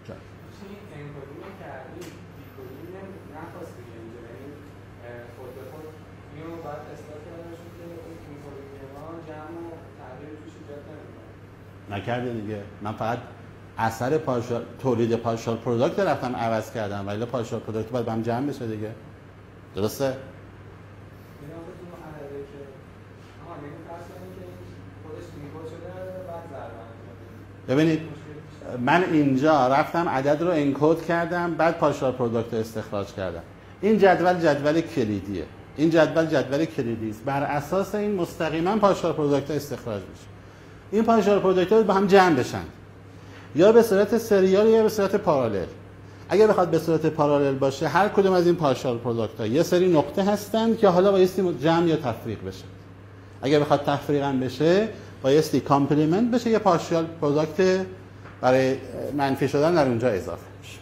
نکرده دیگه. من فقط اثر تولید پارشال پروداکت رفتم عوض کردم، ولی پارشال پروداکت باید با هم جمع بشه دیگه. درسته؟ ببینید من اینجا رفتم عدد رو انکود کردم، بعد پارشال پروداکت رو استخراج کردم. این جدول کلیدیه. این جدول کلیدی است. بر اساس این مستقیما پارشال پروداکت استخراج میشه. این پارشال پروداکت ها با هم جمع بشن، یا به صورت سریال یا به صورت پارالل. اگر بخواد به صورت پارالل باشه، هر کدوم از این پارشال پروداکت ها یه سری نقطه هستند که حالا بایستی جمع یا تفریق بشه. اگر بخواد تفریق هم بشه، بایستی کامپلیمنت بشه، یه پارشال پروداکت برای منفی شدن در اونجا اضافه بشه.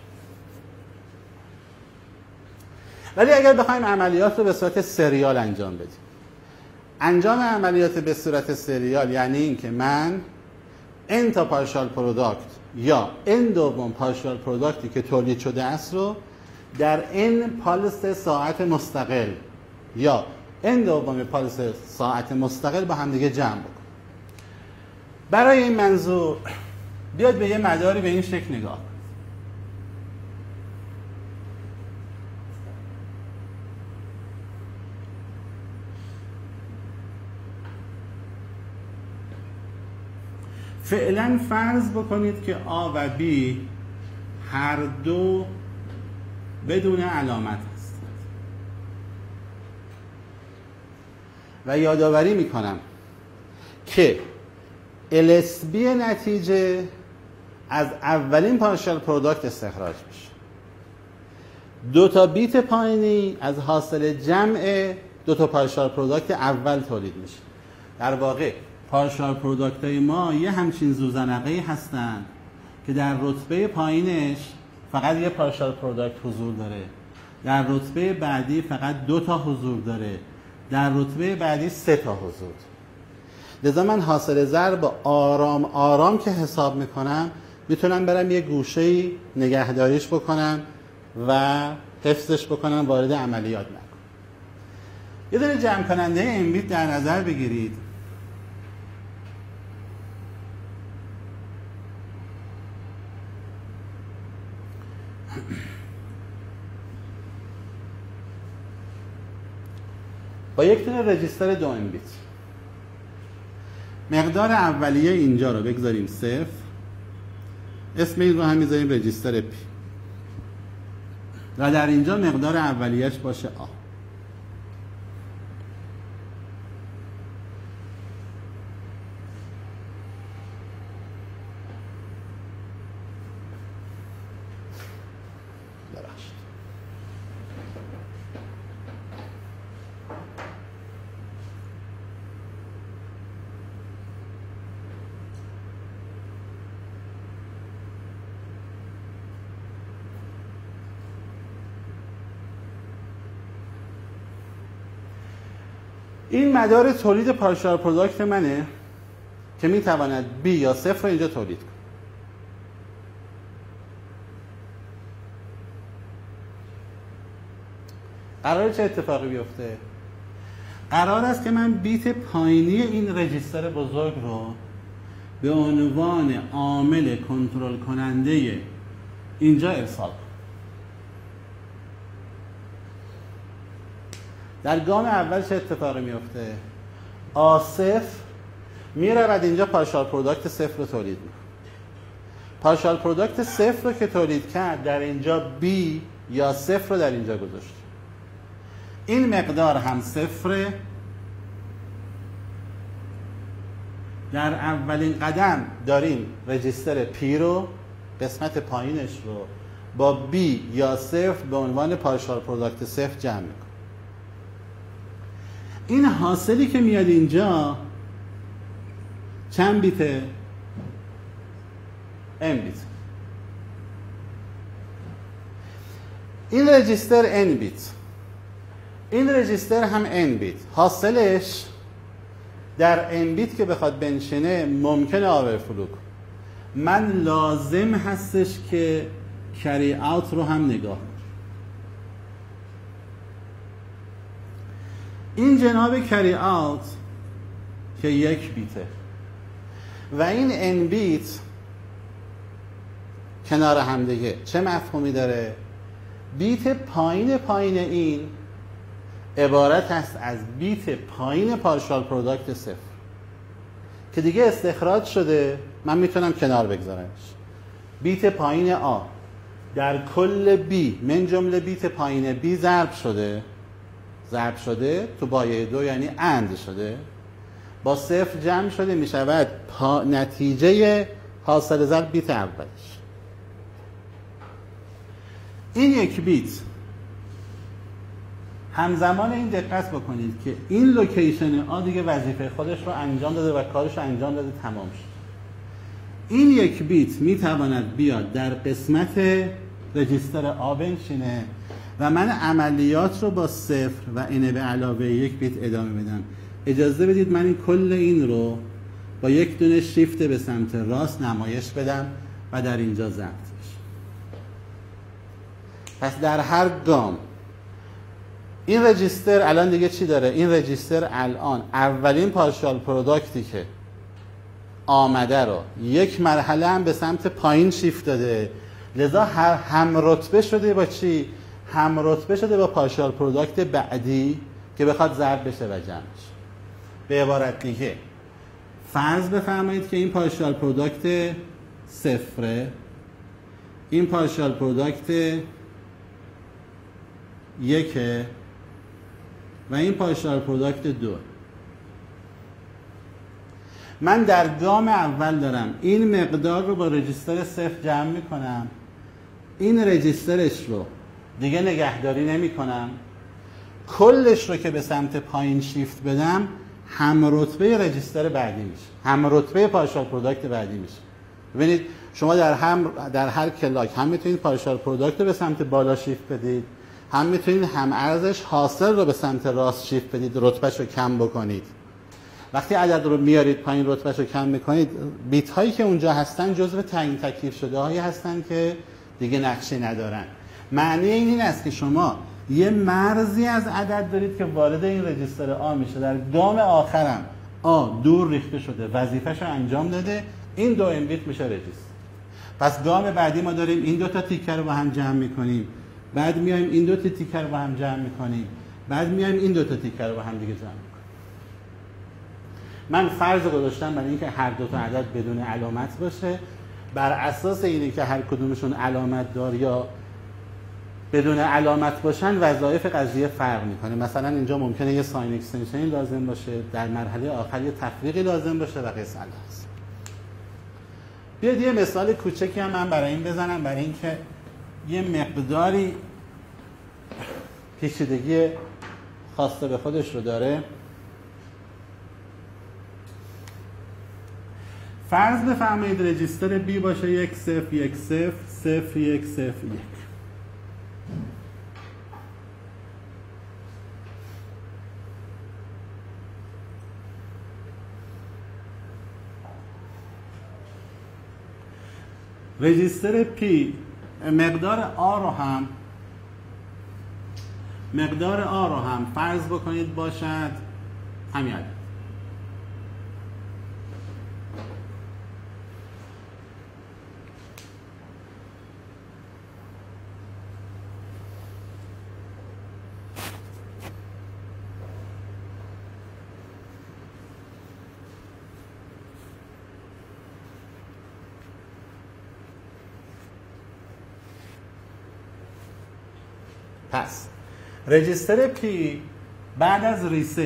ولی اگر بخوایم عملیات رو به صورت سریال انجام بدیم، انجام عملیات به صورت سریال یعنی این که من n تا پارشال پروداکت یا n دوم پارشال پروداکتی که تولید شده است رو در n پالس ساعت مستقل یا n دوم پالس ساعت مستقل با هم دیگه جمع بکنم. برای این منظور بیاد به یه مداری به این شکل نگاه. فعلا فرض بکنید که A و B هر دو بدون علامت هستند و یادآوری میکنم که LSB نتیجه از اولین پارشال پروداکت استخراج میشه. دو تا بیت پایینی از حاصل جمع دو تا پارشال پروداکت اول تولید میشه. در واقع پارشال پروداکت های ما یه همچین زوزنقه‌ای هستن که در رتبه پایینش فقط یه پارشال پروداکت حضور داره، در رتبه بعدی فقط 2 تا حضور داره، در رتبه بعدی 3 تا حضور. لذا من حاصل ضرب آرام آرام که حساب میکنم میتونم برم یه گوشه‌ای نگهداریش بکنم و حفظش بکنم، وارد عملیات نکنم. یه دونه جمع کننده امبیت در نظر بگیرید. با یک دونه رجیستر 2 امبیت. مقدار اولیه اینجا رو بگذاریم 0. اسم این رو هم میذاریم رجیستر پی و در اینجا مقدار اولیه‌اش باشه آ. این مدار تولید پارشال پروداکت منه که میتواند B یا 0 رو اینجا تولید کنه. قراره چه اتفاقی بیفته؟ قرار است که من بیت پایینی این رجیستر بزرگ رو به عنوان عامل کنترل کننده اینجا ارسال کنم. در گام اول چه اتفاقی میفته؟ A0 میرود اینجا پارشال پروداکت 0 رو تولید میکنه. پارشال پروداکت 0 رو که تولید کرد در اینجا B یا 0 رو در اینجا گذاشت. این مقدار هم 0. در اولین قدم داریم رجیستر P رو، قسمت پایینش رو با B یا صفر به عنوان پارشال پروداکت صفر جمع میکنم. این حاصلی که میاد اینجا چند بیته؟ n بیت. این رجیستر n بیت، این رجیستر هم n بیت. حاصلش در n بیت که بخواد بنشینه ممکنه آورفلو کنه. من لازم هستش که کری اوت رو هم نگاه کنم. این جناب کری اوت که 1 بیته و این n بیت کنار هم دیگه چه مفهومی داره؟ بیت پایین این عبارت است از بیت پایین پارشال پروداکت صفر که دیگه استخراج شده، من میتونم کنار بگذارمش. بیت پایین A در کل B من جمله بیت پایین B ضرب شده تو بایه 2 یعنی اند شده با صفر جمع شده میشود نتیجه حاصل ضرب بیت اولش. این 1 بیت همزمان این دقت بکنید که این لوکیشن A دیگه وظیفه خودش رو انجام داده و کارش رو انجام داده، تمام شد. این 1 بیت میتواند بیاد در قسمت رجیستر A بنشینه و من عملیات رو با صفر و n به علاوه 1 بیت ادامه بدم. اجازه بدید من کل این رو با یک دونه شیفت به سمت راست نمایش بدم و در اینجا ضبط بشه. پس در هر گام این رجیستر الان دیگه چی داره؟ این رجیستر الان اولین پارشال پروداکتی که آمده رو یک مرحله هم به سمت پایین شیفت داده، لذا هم رتبه شده با چی؟ هم رتبه شده با پارشال پروداکت بعدی که بخواد ضرب بشه و جمع بشه. به عبارت دیگه فرض بفرمایید که این پارشال پروداکت صفره، این پارشال پروداکت 1 و این پارشال پروداکت 2. من در گام اول دارم این مقدار رو با رجیستر صفر جمع میکنم، این رجیسترش رو دیگه نگهداری نمی کنم، کلش رو که به سمت پایین شیفت بدم هم رتبه رجیستر بعدی میشه، هم رتبه پارشال پروداکت بعدی میشه. ببینید شما در هر کلاک هم میتونید پارشال پروداکت رو به سمت بالا شیفت بدید، هم میتونید هم ارزش حاصل رو به سمت راست شیفت بدید، رتبهش رو کم بکنید. وقتی عدد رو میارید پایین رتبهش رو کم میکنید، بیت هایی که اونجا هستن جزو تعیین تکلیف شده هایی هستن که دیگه نقشه ندارن. معنی این است که شما یه مرزی از عدد دارید که وارد این رجیستر آ میشه، در گام آخرم آ دور ریخته شده، وظیفه‌شو انجام داده، این 2 بیت میشه رجیستر. پس گام بعدی ما داریم این 2 تا تیکه رو با هم جمع میکنیم، بعد میایم این 2 تا تیکه رو با هم جمع میکنیم، بعد میایم این 2 تا تیکه رو با هم دیگه جمع میکنیم. من فرض گذاشتم برای اینکه هر 2 تا عدد بدون علامت باشه، بر اساس اینه که هر کدومشون علامت دار یا بدون علامت باشن وظایف قضیه فرق میکنه. مثلا اینجا ممکنه یه ساین اکستنشن لازم باشه، در مرحله آخر یه تفریقی لازم باشه و قصه هست. بیاید یه مثال کوچکی هم من برای این بزنم، برای اینکه یه مقداری پیچیدگی خواسته به خودش رو داره. فرض بفرمایید رجیستر B باشه 1 0 1 0 0 1 0 1. رجیستر P مقدار A رو هم فرض بکنید باشد همین عدد. پس رجیستر P بعد از ریست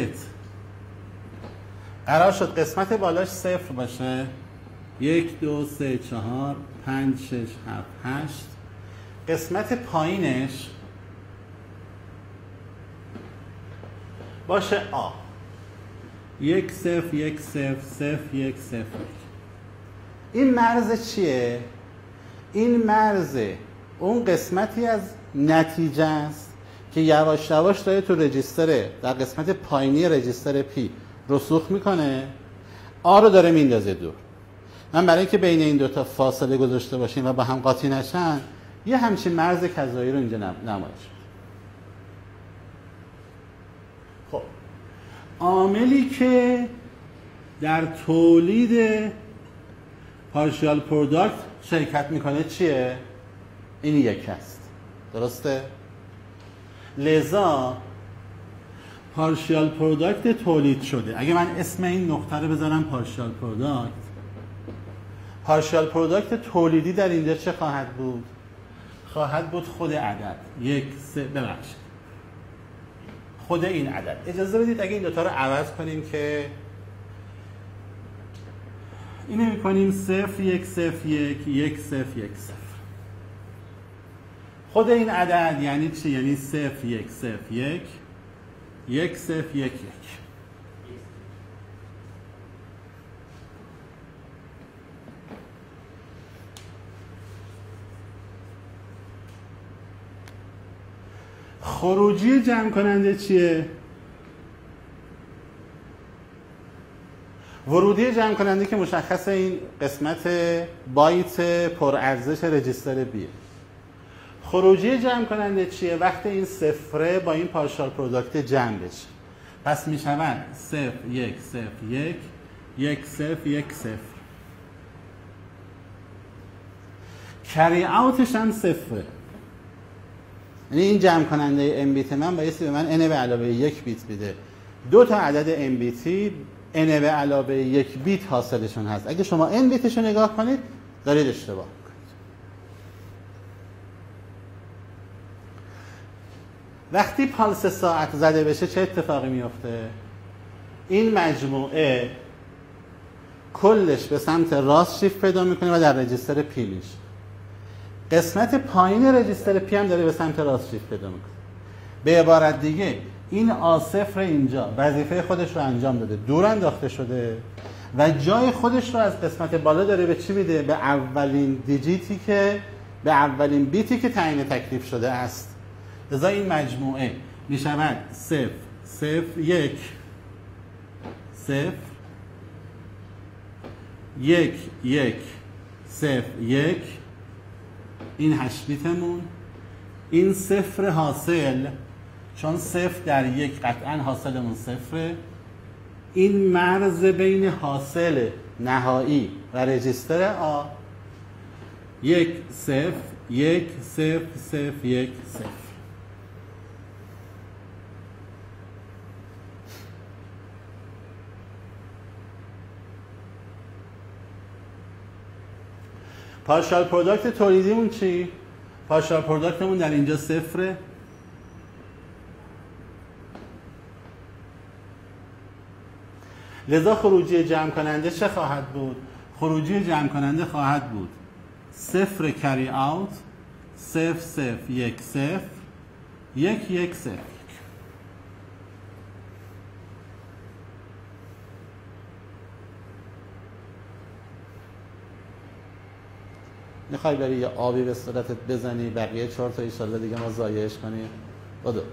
قرار شد قسمت بالاش 0 باشه، 1 2 3 4 5 6 7 8. قسمت پایینش باشه آ 1 0 1 0 0 1 0. این مرز چیه؟ این مرز اون قسمتی از نتیجه است که یواش یواش داره تو رجیستر در قسمت پایینی رجیستر پی رسوخ میکنه، آ رو داره میندازه دور. من برای اینکه بین این دوتا فاصله گذاشته باشیم و با هم قاطی نشن یه همچین مرز کذایی رو اینجا نمایش. خب عاملی که در تولید پارشیال پروداکت شرکت میکنه چیه؟ این یک است. درسته؟ لذا پارشیال پروداکت تولید شده. اگه من اسم این نقطه رو بذارم پارشیال پروداکت، پارشیال پروداکت تولیدی در اینجا چه خواهد بود؟ خواهد بود خود عدد 1 3 ببخشید خود این عدد. اجازه بدید اگه این دوتا رو عوض کنیم که اینو میکنیم 0 1 0 1 1 0 1 0. خود این عدد یعنی چی؟ یعنی 0 1 0 1 1 0 1 1. خروجی جمع کننده چیه؟ ورودی جمع کننده که مشخص این قسمت بایت پرارزش رجیستر بیه. خروجی جمع کننده چیه؟ وقتی این صفره با این پارشال پروداکت جمع بشه. پس می شود 0 1 0 1 1 0 1 0. کری اوتش هم صفره. یعنی این جمع کننده ام بیت من بایستی به من n به علاوه 1 بیت بده. دو تا عدد ام بیتی n به علاوه 1 بیت حاصلشون هست. اگه شما n بیتش رو نگاه کنید دارید اشتباه میکنید. وقتی پالس ساعت زده بشه چه اتفاقی میفته؟ این مجموعه کلش به سمت راست شیفت پیدا میکنه و در رجیستر پی میشه. قسمت پایین رجیستر پی هم داره به سمت راست شیفت پیدا میکنه. به عبارت دیگه این آصفر اینجا وظیفه خودش رو انجام داده، دور انداخته شده و جای خودش رو از قسمت بالا داره به چی میده؟ به اولین دیجیتی که به اولین بیتی که تعیین تکلیف شده است. لذا این مجموعه می شود 0 0 1 0 1 1 0 1. این 8 بیتمون، این صفر حاصل چون 0 در 1 قطعا حاصلمون صفره. این مرز بین حاصل نهایی و رجیستر آ 1 0 1 0 0 1 0. پارشال پروداکت تولیدیمون چی؟ پارشال پروداکتمون در اینجا صفره. لذا خروجی جمع کننده چه خواهد بود؟ خروجی جمع کننده خواهد بود 0 کری اوت 0 0 1 0 1 1 0. میخوای بری یه آبی به صورتت بزنی بقیه 4 تا ایشالله دیگه ما ضایعش کنیم؟ بدو.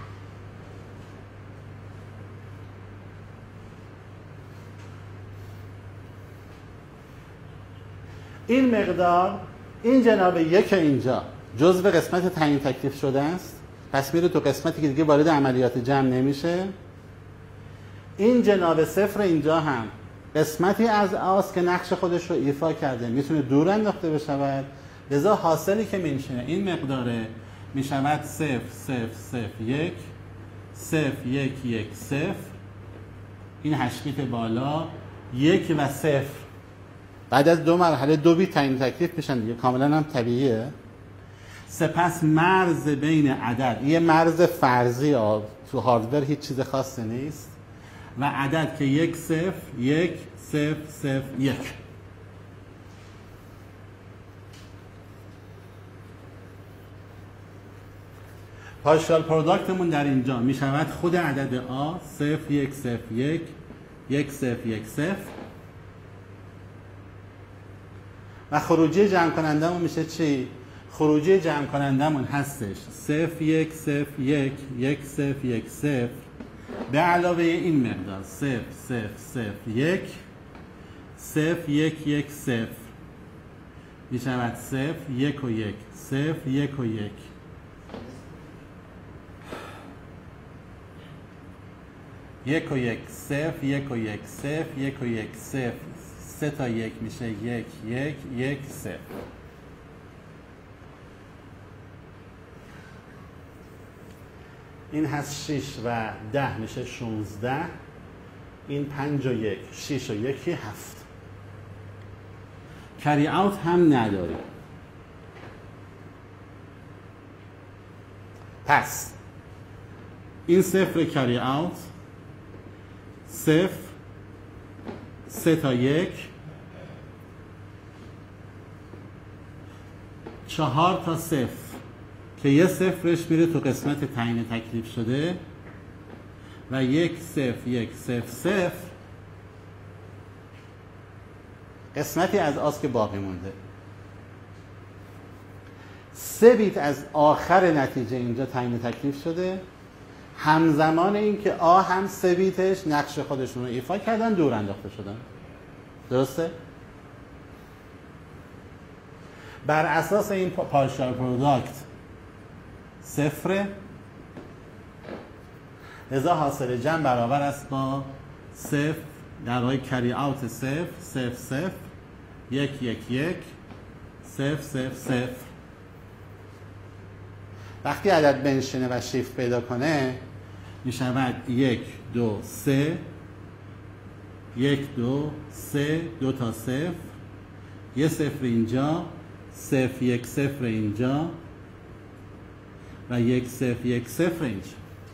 این مقدار این جناب 1 اینجا جزء قسمت تعیین تکلیف شده است، پس میره تو قسمتی که دیگه وارد عملیات جمع نمیشه. این جناب 0 اینجا هم قسمتی از آست که نقش خودش رو ایفا کرده، میتونه دور انداخته بشود. لذا حاصلی که میشینه این مقداره میشود 0 0 0 1 0 1 1 0. این 8 بیت بالا 1 و 0 بعد از 2 مرحله 2 بیت تعیین تکلیف میشن دیگه، کاملا هم طبیعیه. سپس مرز بین عدد، یه مرز فرضی تو هاردور هیچ چیز خاصی نیست، و عدد که 1 0 1 0 0 1. پارشال پروداکتمون در اینجا می شود خود عدد آ 0 1 0 1 1 0 1 0 و خروجی جمع کنندمون میشه چی؟ خروجی جمع کنندمون هستش 0 1 0 1 1 0 1 0 به علاوه این مقدار 0 0 0 1 0 1 1 0 می شود 0 1 و 1 0 1 و 1 1 و 1 0 1 و 1 0 1 و 1 0 3 تا 1 میشه 1 1 1 0 این هست 6 و 10 میشه 16 این 5 و 1 6 و 1 7 کری اوت هم نداریم. پس این صفر کری اوت 0 3 تا 1 4 تا 0 که یه صفرش میره تو قسمت تعیین تکلیف شده و 1 0 1 0 0 قسمتی از آست که باقی مونده. 3 بیت از آخر نتیجه اینجا تعیین تکلیف شده، همزمان این که آ هم 3 بیتش نقش خودشون رو ایفا کردن دور انداخته شدن. درسته؟ بر اساس این پارشال پروداکت 0 لذا حاصل جمع برابر است با 0 در واقع کری اوت 0 0 0 1 1 1 0 0 0. وقتی عدد بنشینه و شیفت پیدا کنه می شود 1 2 3 1 2 3 2 تا 0 یه صفر اینجا 0 1 0 اینجا و 1 0 1 0 اینجا.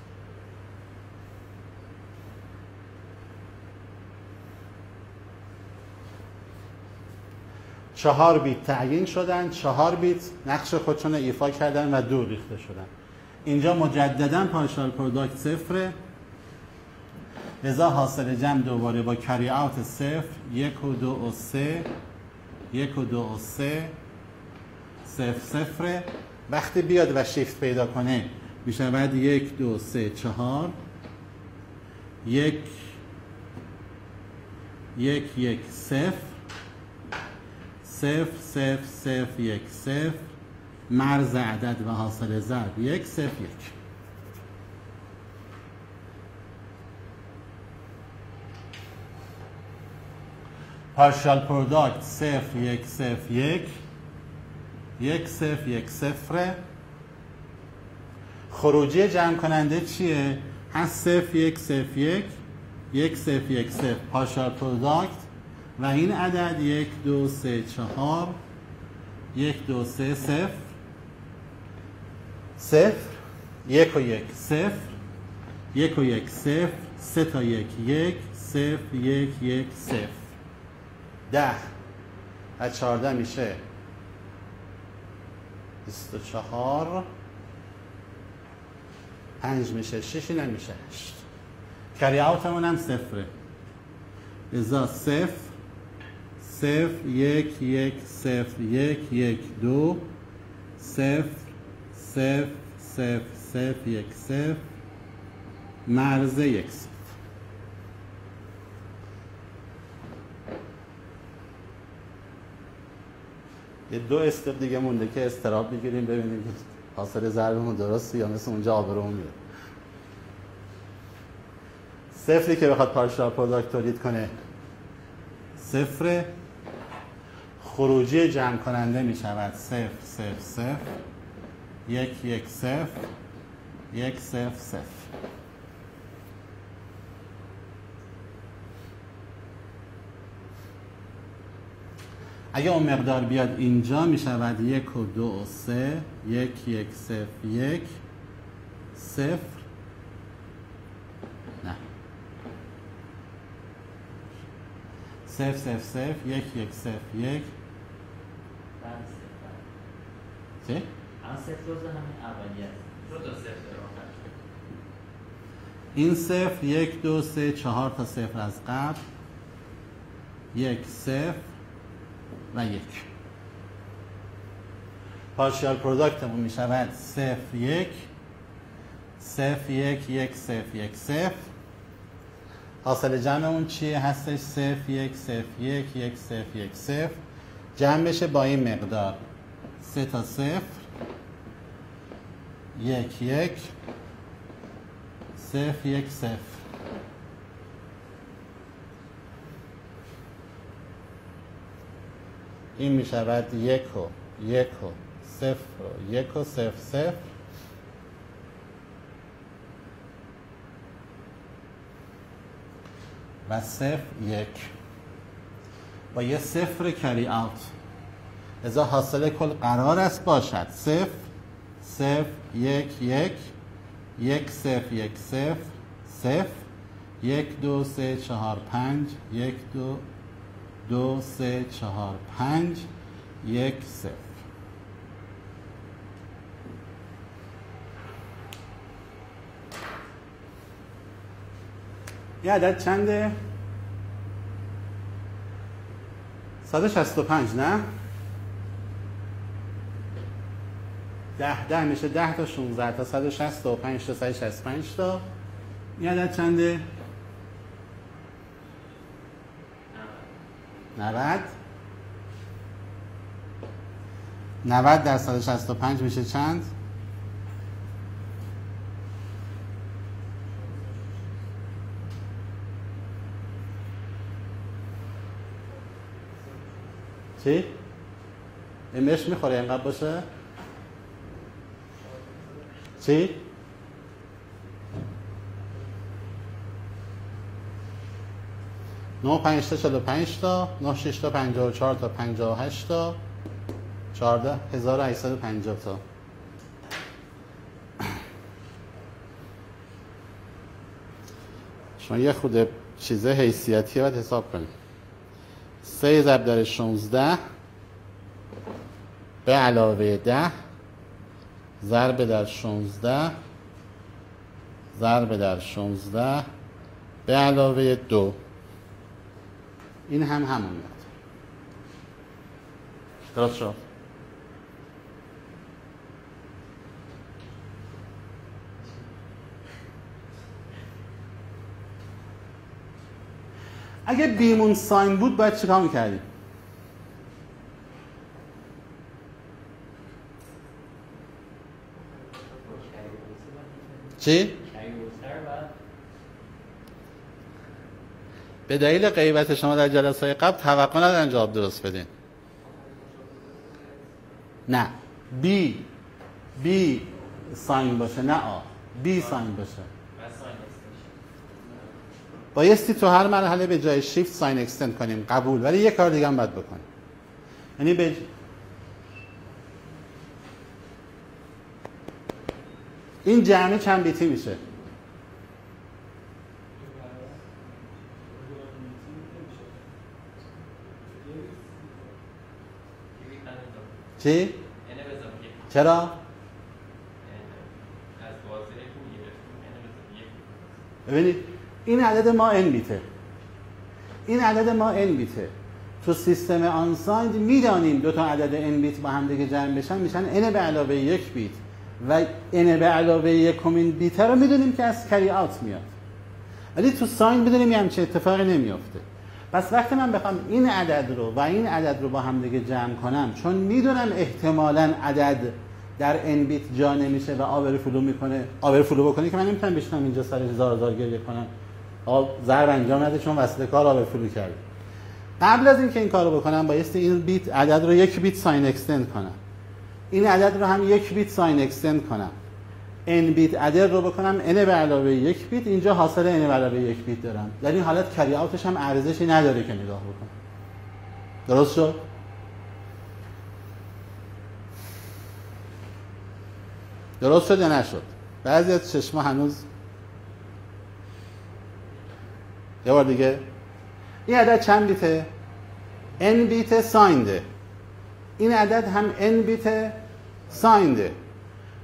چهار بیت تعیین شدن، 4 بیت نقش خودشون ایفا کردن و دور ریخته شدن. اینجا مجددا پارشال پروداکت 0 لذا حاصل جمع دوباره با کری اوت 0 1 و 2 و 3 1 و 2 و 3 0 0. وقتی بیاد و شیفت پیدا کنه می شود 1 2 3 4 1 1 1 0 0 0 0 1 0 مرز عدد و حاصل ضرب 1 0 1. پارشال پروداکت 0 1 0 1 1 0 1 0. خروجی جمع کننده چیه؟ هست 0 1 0 1 1 0 1 0 پارشال پروداکت و این عدد 1 2 3 4 1 2 3 0 0 1 و 1 0 1 و 1 0 3 تا 1 1 0 1 1 0 10 از 14 میشه 24 5 میشه 6 اینم میشه 8. کری اوتمون هم 0 ازا 0 0 1 1 0 1 1 2 0 0 0 0 1 0 مرز 1 0. یه 2 استپ دیگه مونده که استراب بگیریم ببینیم که حاصل ضربمون درسته یا مثل اونجا آبرومون میره. صفری که بخواد پارشال پروداکت تولید کنه 0 خروجی جمع کننده می شود 0 0 0 1 1 0 1 0 0. اگه اون مقدار بیاد اینجا می شود 1 و 2 و 3 1 1 0 1 0 نه 0 0 0 1 1 0 1 چی؟ صفر جزء همین اولیه است. دو تا صفر داره آخر. این صفر 1 2 3 4 تا صفر از قبل 1 0 و 1. پارشیال پروداکتمون می شود 0 1 0 1 1 0 1 0. حاصل جمعمون چیه؟ هستش 0 1 0 1 1 0 1 0. جمع بشه با این مقدار 3 تا 0 1 1 0 1 0. این می شود 1 و 1 و 0 و 1 و 0 0. و 0 1 با یه صفر کری اوت. لذا حاصل کل قرار است باشد 0 0 1 1 1 0 1 0 0 1 2 3 4 5 1 2 2 3 4 5 1 0. یه عدد چنده؟ 165 نه؟ 10 میشه 10 تا 16 تا 165 تا 165 تا. این عدد چنده؟ 90. 90 در 165 میشه چند؟ چی؟ امش میخوره اینقدر باشه؟ چی؟ نه 5 تا 45 تا 9 6 تا 54 تا 58 تا 14 1850 تا. شما یه خود چیز حیثیتی باید حساب کنید. 3 ضرب در 16 به علاوه 10 ضرب در 16 ضرب در 16 به علاوه 2. این هم همون میاد. درست شد؟ اگه بیمون ساین بود باید چیکار میکردیم؟ چی؟ به دلیل غیبت شما در جلسه قبل توقع ندارن جواب درست بدین. نه بی ساین باشه، نه آ بی ساین باشه. بایستی تو هر مرحله به جای شیفت ساین اکستند کنیم، قبول، ولی یه کار دیگه هم باید بکنیم. یعنی این جمعه چند بیتی میشه؟ چی؟ چرا؟ ببینید این عدد ما n بیته. این عدد ما n بیته. تو سیستم آنسایند میدانیم دو تا عدد n بیت با هم دیگه جمع بشن میشن n به علاوه 1 بیت و n به علاوه 1 بیت رو میدونیم که از کری اوت میاد. ولی تو ساین میدونیم همچین اتفاقی نمیافته. پس وقتی من بخوام این عدد رو و این عدد رو با هم دیگه جمع کنم، چون میدونم احتمالاً عدد در n بیت جا نمیشه و آورفلو بکنه که من نمیتونم بشینم اینجا سر هزار گریه کنم. ضرب انجام نده چون وسط کار آورفلو کرد. قبل از اینکه این کارو بکنم بایستی این بیت عدد رو 1 بیت ساین اکستند کنم. این عدد رو هم 1 بیت ساین اکستند کنم. n بیت عدد رو بکنم n به علاوه 1 بیت، اینجا حاصل n به علاوه 1 بیت دارم. در این حالت کری اوتش هم ارزشی نداره که نگاه بکنم. درست شد؟ درست شد یا نشد؟ بعضی از چشما هنوز یه بار دیگه این عدد چند بیته؟ n بیت ساینده. این عدد هم n بیت ساینده.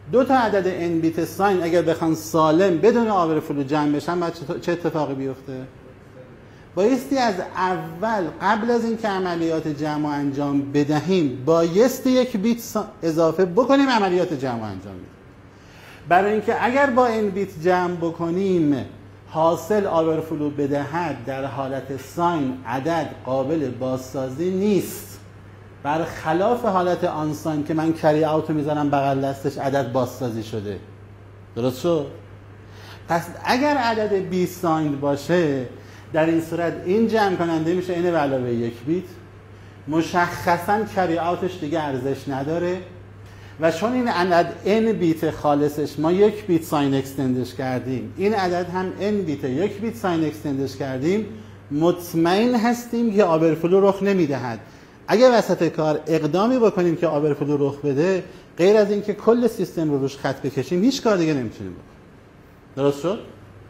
دو تا عدد n بیت ساین اگر بخوان سالم بدون آورفلو جمع بشن بعد چه اتفاقی بیفته؟ بایستی از اول قبل از اینکه عملیات جمع انجام بدهیم بایستی یک بیت اضافه بکنیم عملیات جمع انجام بدیم. برای اینکه اگر با n بیت جمع بکنیم حاصل آورفلو بدهد در حالت ساین عدد قابل بازسازی نیست، برخلاف حالت آن ساین که من کری اوتو میزنم بغل دستش عدد بازسازی شده. درست شد؟ پس اگر عدد بی ساین باشه در این صورت این جمع کننده میشه n به علاوه 1 بیت، مشخصا کری اوتش دیگه ارزش نداره و چون این عدد n بیت خالصش ما 1 بیت ساین اکستندش کردیم، این عدد هم n بیت 1 بیت ساین اکستندش کردیم، مطمئن هستیم که آورفلو رخ نمیدهد. اگه وسط کار اقدامی بکنیم که آورفلو رخ بده، غیر از اینکه کل سیستم رو روش خط بکشیم هیچ کار دیگه نمیتونیم بکنیم. درست شد؟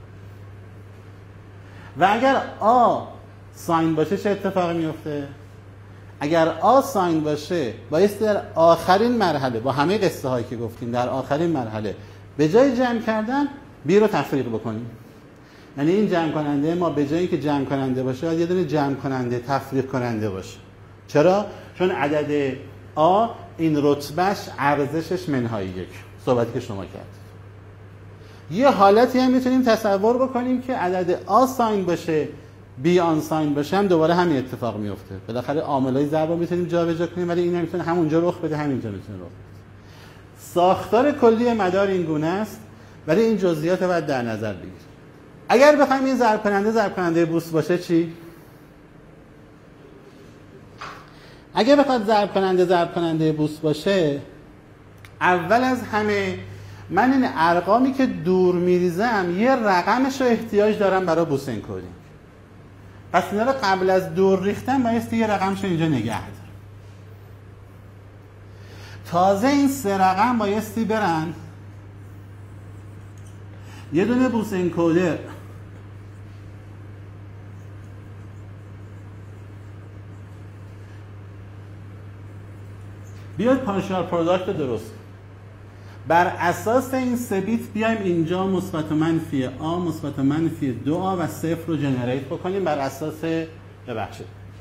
و اگر آ ساین باشه چه اتفاقی میفته؟ اگر آ ساین باشه بایستی در آخرین مرحله با همه قصه هایی که گفتیم در آخرین مرحله به جای جمع کردن بی رو تفریق بکنیم. یعنی این جمع کننده ما به جایی که جمع کننده باشه باید یه دونه جمع کننده تفریق کننده باشه. چرا؟ چون عدد آ این رتبهش ارزشش منهای 1، صحبتی که شما کردید. یه حالتی هم میتونیم تصور بکنیم که عدد آ ساین باشه بی آن ساین باشه هم دوباره همین اتفاق میفته. بالاخره عاملای ضرب رو میتونیم جابجا کنیم ولی این هم میتونه همونجا رخ بده همینجا میتونه رخ بده. ساختار کلی مدار این گونه است ولی این جزئیات رو باید در نظر بگیریم. اگر بخوایم این ضرب کننده بوست باشه چی؟ اگر بخواد ضرب کننده بوست باشه، اول از همه من این ارقامی که دور میریزم یه رقمش رو احتیاج دارم برای بوست انکودینگ. پس اینا رو قبل از دور ریختن بایستی یه رقمش رو اینجا نگه دارم. تازه این 3 رقم بایستی برن یه دونه بوست انکودر بیاد پارشال پروداکت رو درست، بر اساس این 3 بیت بیایم اینجا مثبت و منفی آ مثبت و منفی 2 آ و 0 رو جنریت بکنیم بر اساس ببخشید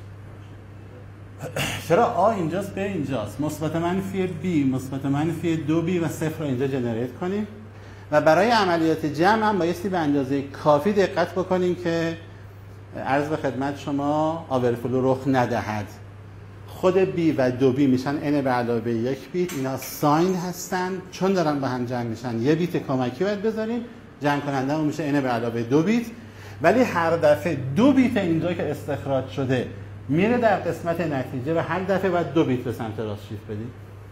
چرا آ اینجاست به اینجاست، مثبت و منفی بی مثبت و منفی 2 بی و 0 رو اینجا جنریت کنیم و برای عملیات جمع هم بایستی به اندازه کافی دقت بکنیم که عرض به خدمت شما آورفلو رخ ندهد. خود بی و 2 بی میشن n به علاوه 1 بیت، اینا ساین هستن، چون دارن با هم جمع میشن یه بیت کمکی باید بذاریم، جمع کننده اون میشه n به علاوه 2 بیت، ولی هر دفعه 2 بیت اینجا که استخراج شده میره در قسمت نتیجه و هر دفعه باید 2 بیت به سمت راست شیفت بدیم.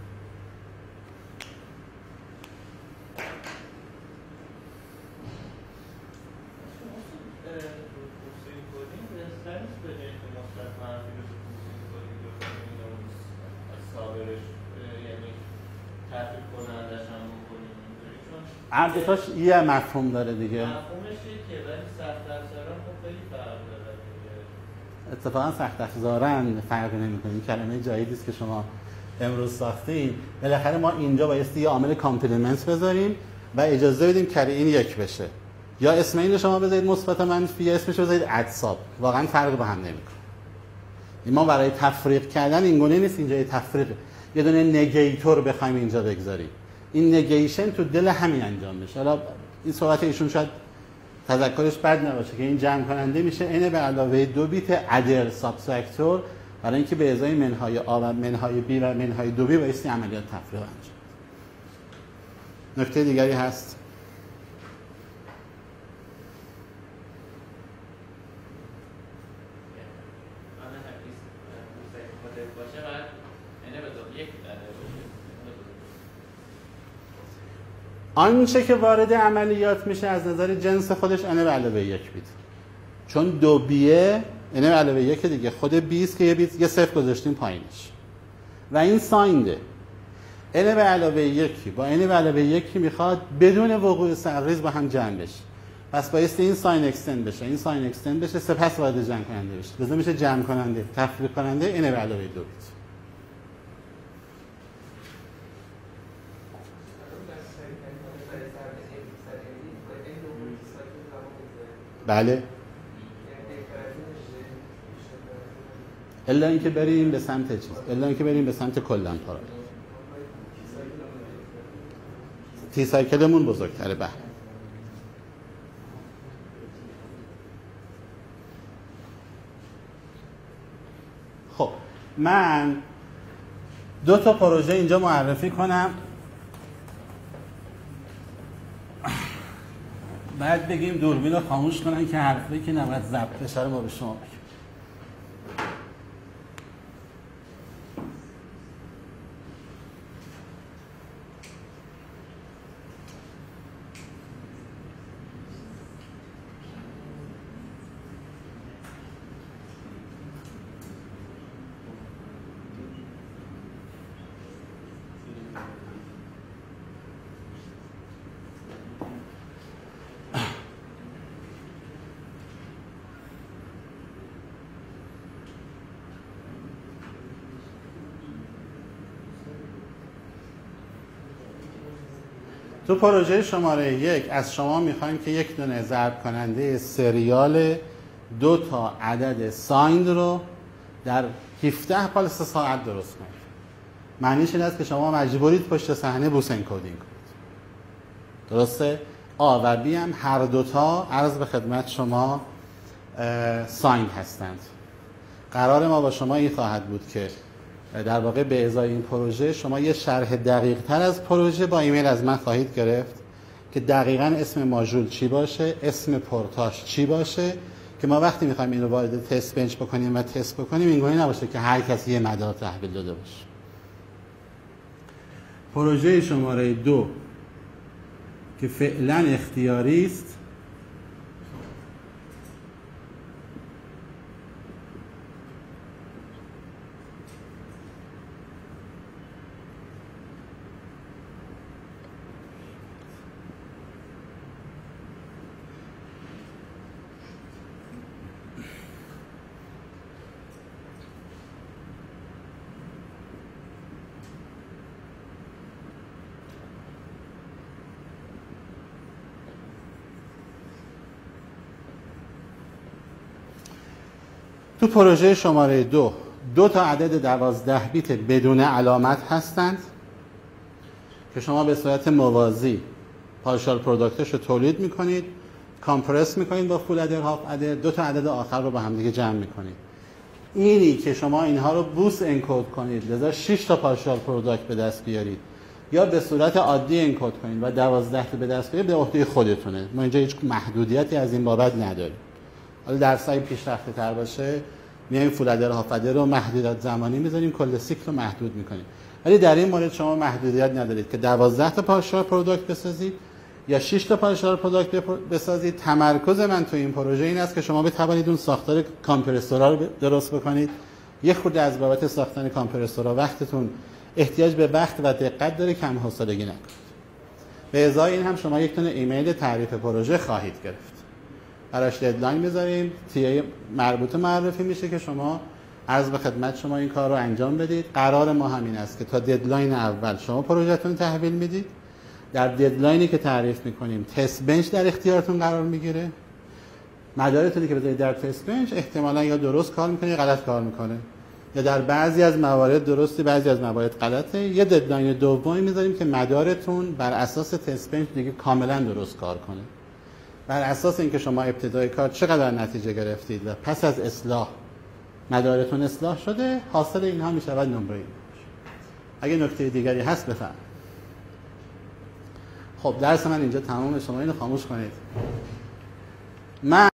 دوتاش یه مفهوم داره دیگه. مفهومش که ولی سخت افزاران خب خیلی فرق داره دیگه. اتفاقا سخت افزاران فرقی نمی‌کنه. این کلمه جدیدی است که شما امروز ساختین. بالاخره ما اینجا بایستی یه عامل کامپلیمنت بذاریم و اجازه بدیم کره این 1 بشه. یا اسم این رو شما بذارید مثبت و منفی، یا اسمش رو بذارید ادساب. واقعا فرق با هم نمی‌کنه. ما برای تفریق کردن این گونه نیست، اینجا یه تفریق یه دونه نگیتور بخوایم اینجا بگذاریم. این نگیشن تو دل همین انجام بشه. حالا این صحبت ایشون شاید تذکرش بد نباشه که این جمع کننده میشه n به علاوه 2 بیت ادر سابترکتور، برای اینکه به ازای منهای آ و منهای بی و منهای 2 بی بایستی عملیات تفریق انجام. نکته دیگری هست؟ آنچه که وارد عملیات میشه از نظر جنس خودش n به علاوه 1 بیت، چون 2 بیه n به علاوه 1 دیگه، خود بیست که یه بیت یه صفر گذاشتیم پایینش و این ساینده. n به علاوه 1 با n به علاوه 1 میخواد بدون وقوع سرریز با هم جمع بشه، پس بایستی این ساین اکستند بشه، این ساین اکستند بشه، سپس وارد جمع کننده بشه، لازم میشه جمع کننده تفریق کننده n به علاوه 2 بیت. بله. الا اینکه بریم به سمت چیز، الا اینکه بریم به سمت کلان پارال. تی سایکلمون بزرگتره. بله. خب من دو تا پروژه اینجا معرفی کنم، بعد بگیم دوربین رو خاموش کنن که حرفی که نباید ضبط بشه رو ما به شما بگیم. تو پروژه شماره 1 از شما میخوایم که یک دونه ضرب کننده سریال 2 تا عدد سایند رو در 17 پال 3 ساعت درست کنید. معنیش این است که شما مجبورید پشت صحنه بوس انکودینگ کنید. درسته؟ آ و بی هم هر دوتا عرض به خدمت شما سایند هستند. قرار ما با شما این خواهد بود که در واقع به ازای این پروژه شما یه شرح دقیق تر از پروژه با ایمیل از من خواهید گرفت که دقیقاً اسم ماژول چی باشه، اسم پورتاش چی باشه، که ما وقتی میخوایم این رو وارد تست بنچ بکنیم و تست بکنیم اینگونه نباشه که هر کسی یه مدار تحویل داده باشه. پروژه شماره 2 که فعلا اختیاری است تو پروژه شماره 2 تا عدد 12 بیت بدون علامت هستند که شما به صورت موازی پارشال پروداکتش رو تولید میکنید، کامپرس میکنید با فول ادر، هاف ادر، 2 تا عدد آخر رو با هم دیگه جمع میکنید. اینی که شما اینها رو بوس انکود کنید، لذا 6 تا پارشال پروداکت به دست بیارید، یا به صورت عادی انکود کنید و 12 تا به دست بیارید، به عهده خودتونه. ما اینجا هیچ محدودیتی از این بابت نداریم. حالا در سایه پیشرفته تر باشه میایم فول ادر هاف ادر رو محدودیت زمانی میذاریم، کل سیکل رو محدود میکنیم. ولی در این مورد شما محدودیت ندارید که 12 تا پارشال پروداکت بسازید یا 6 تا پارشال پروداکت بسازید. تمرکز من تو این پروژه این است که شما بتوانید اون ساختار کامپرسورها رو درست بکنید. یه خورده از بابت ساختن کامپرسورها وقتتون احتیاج به وقت و دقت داره، کم حوصلگی نکنید. به ازای این هم شما یک دونه ایمیل تعریف پروژه خواهید گرفت. براش ددلاین میذاریم، تی مربوطه معرفی میشه که شما عرض به خدمت شما این کار رو انجام بدید. قرار ما همین است که تا ددلاین اول شما پروژهتون تحویل میدید. در ددلاینی که تعریف میکنیم تست بنچ در اختیارتون قرار میگیره. مدارتونی که بذارید در تست بنچ احتمالاً یا درست کار میکنه یا غلط کار میکنه، یا در بعضی از موارد درستی بعضی از موارد غلطه. یه ددلاین دومی میذاریم که مدارتون بر اساس تست بنچ دیگه کاملا درست کار کنه. بر اساس اینکه شما ابتدای کار چقدر نتیجه گرفتید و پس از اصلاح مدارتون اصلاح شده، حاصل اینها میشود نمره. اگه نکته دیگری هست بفرمایید. خب درس من اینجا تمام. شما اینو خاموش کنید. من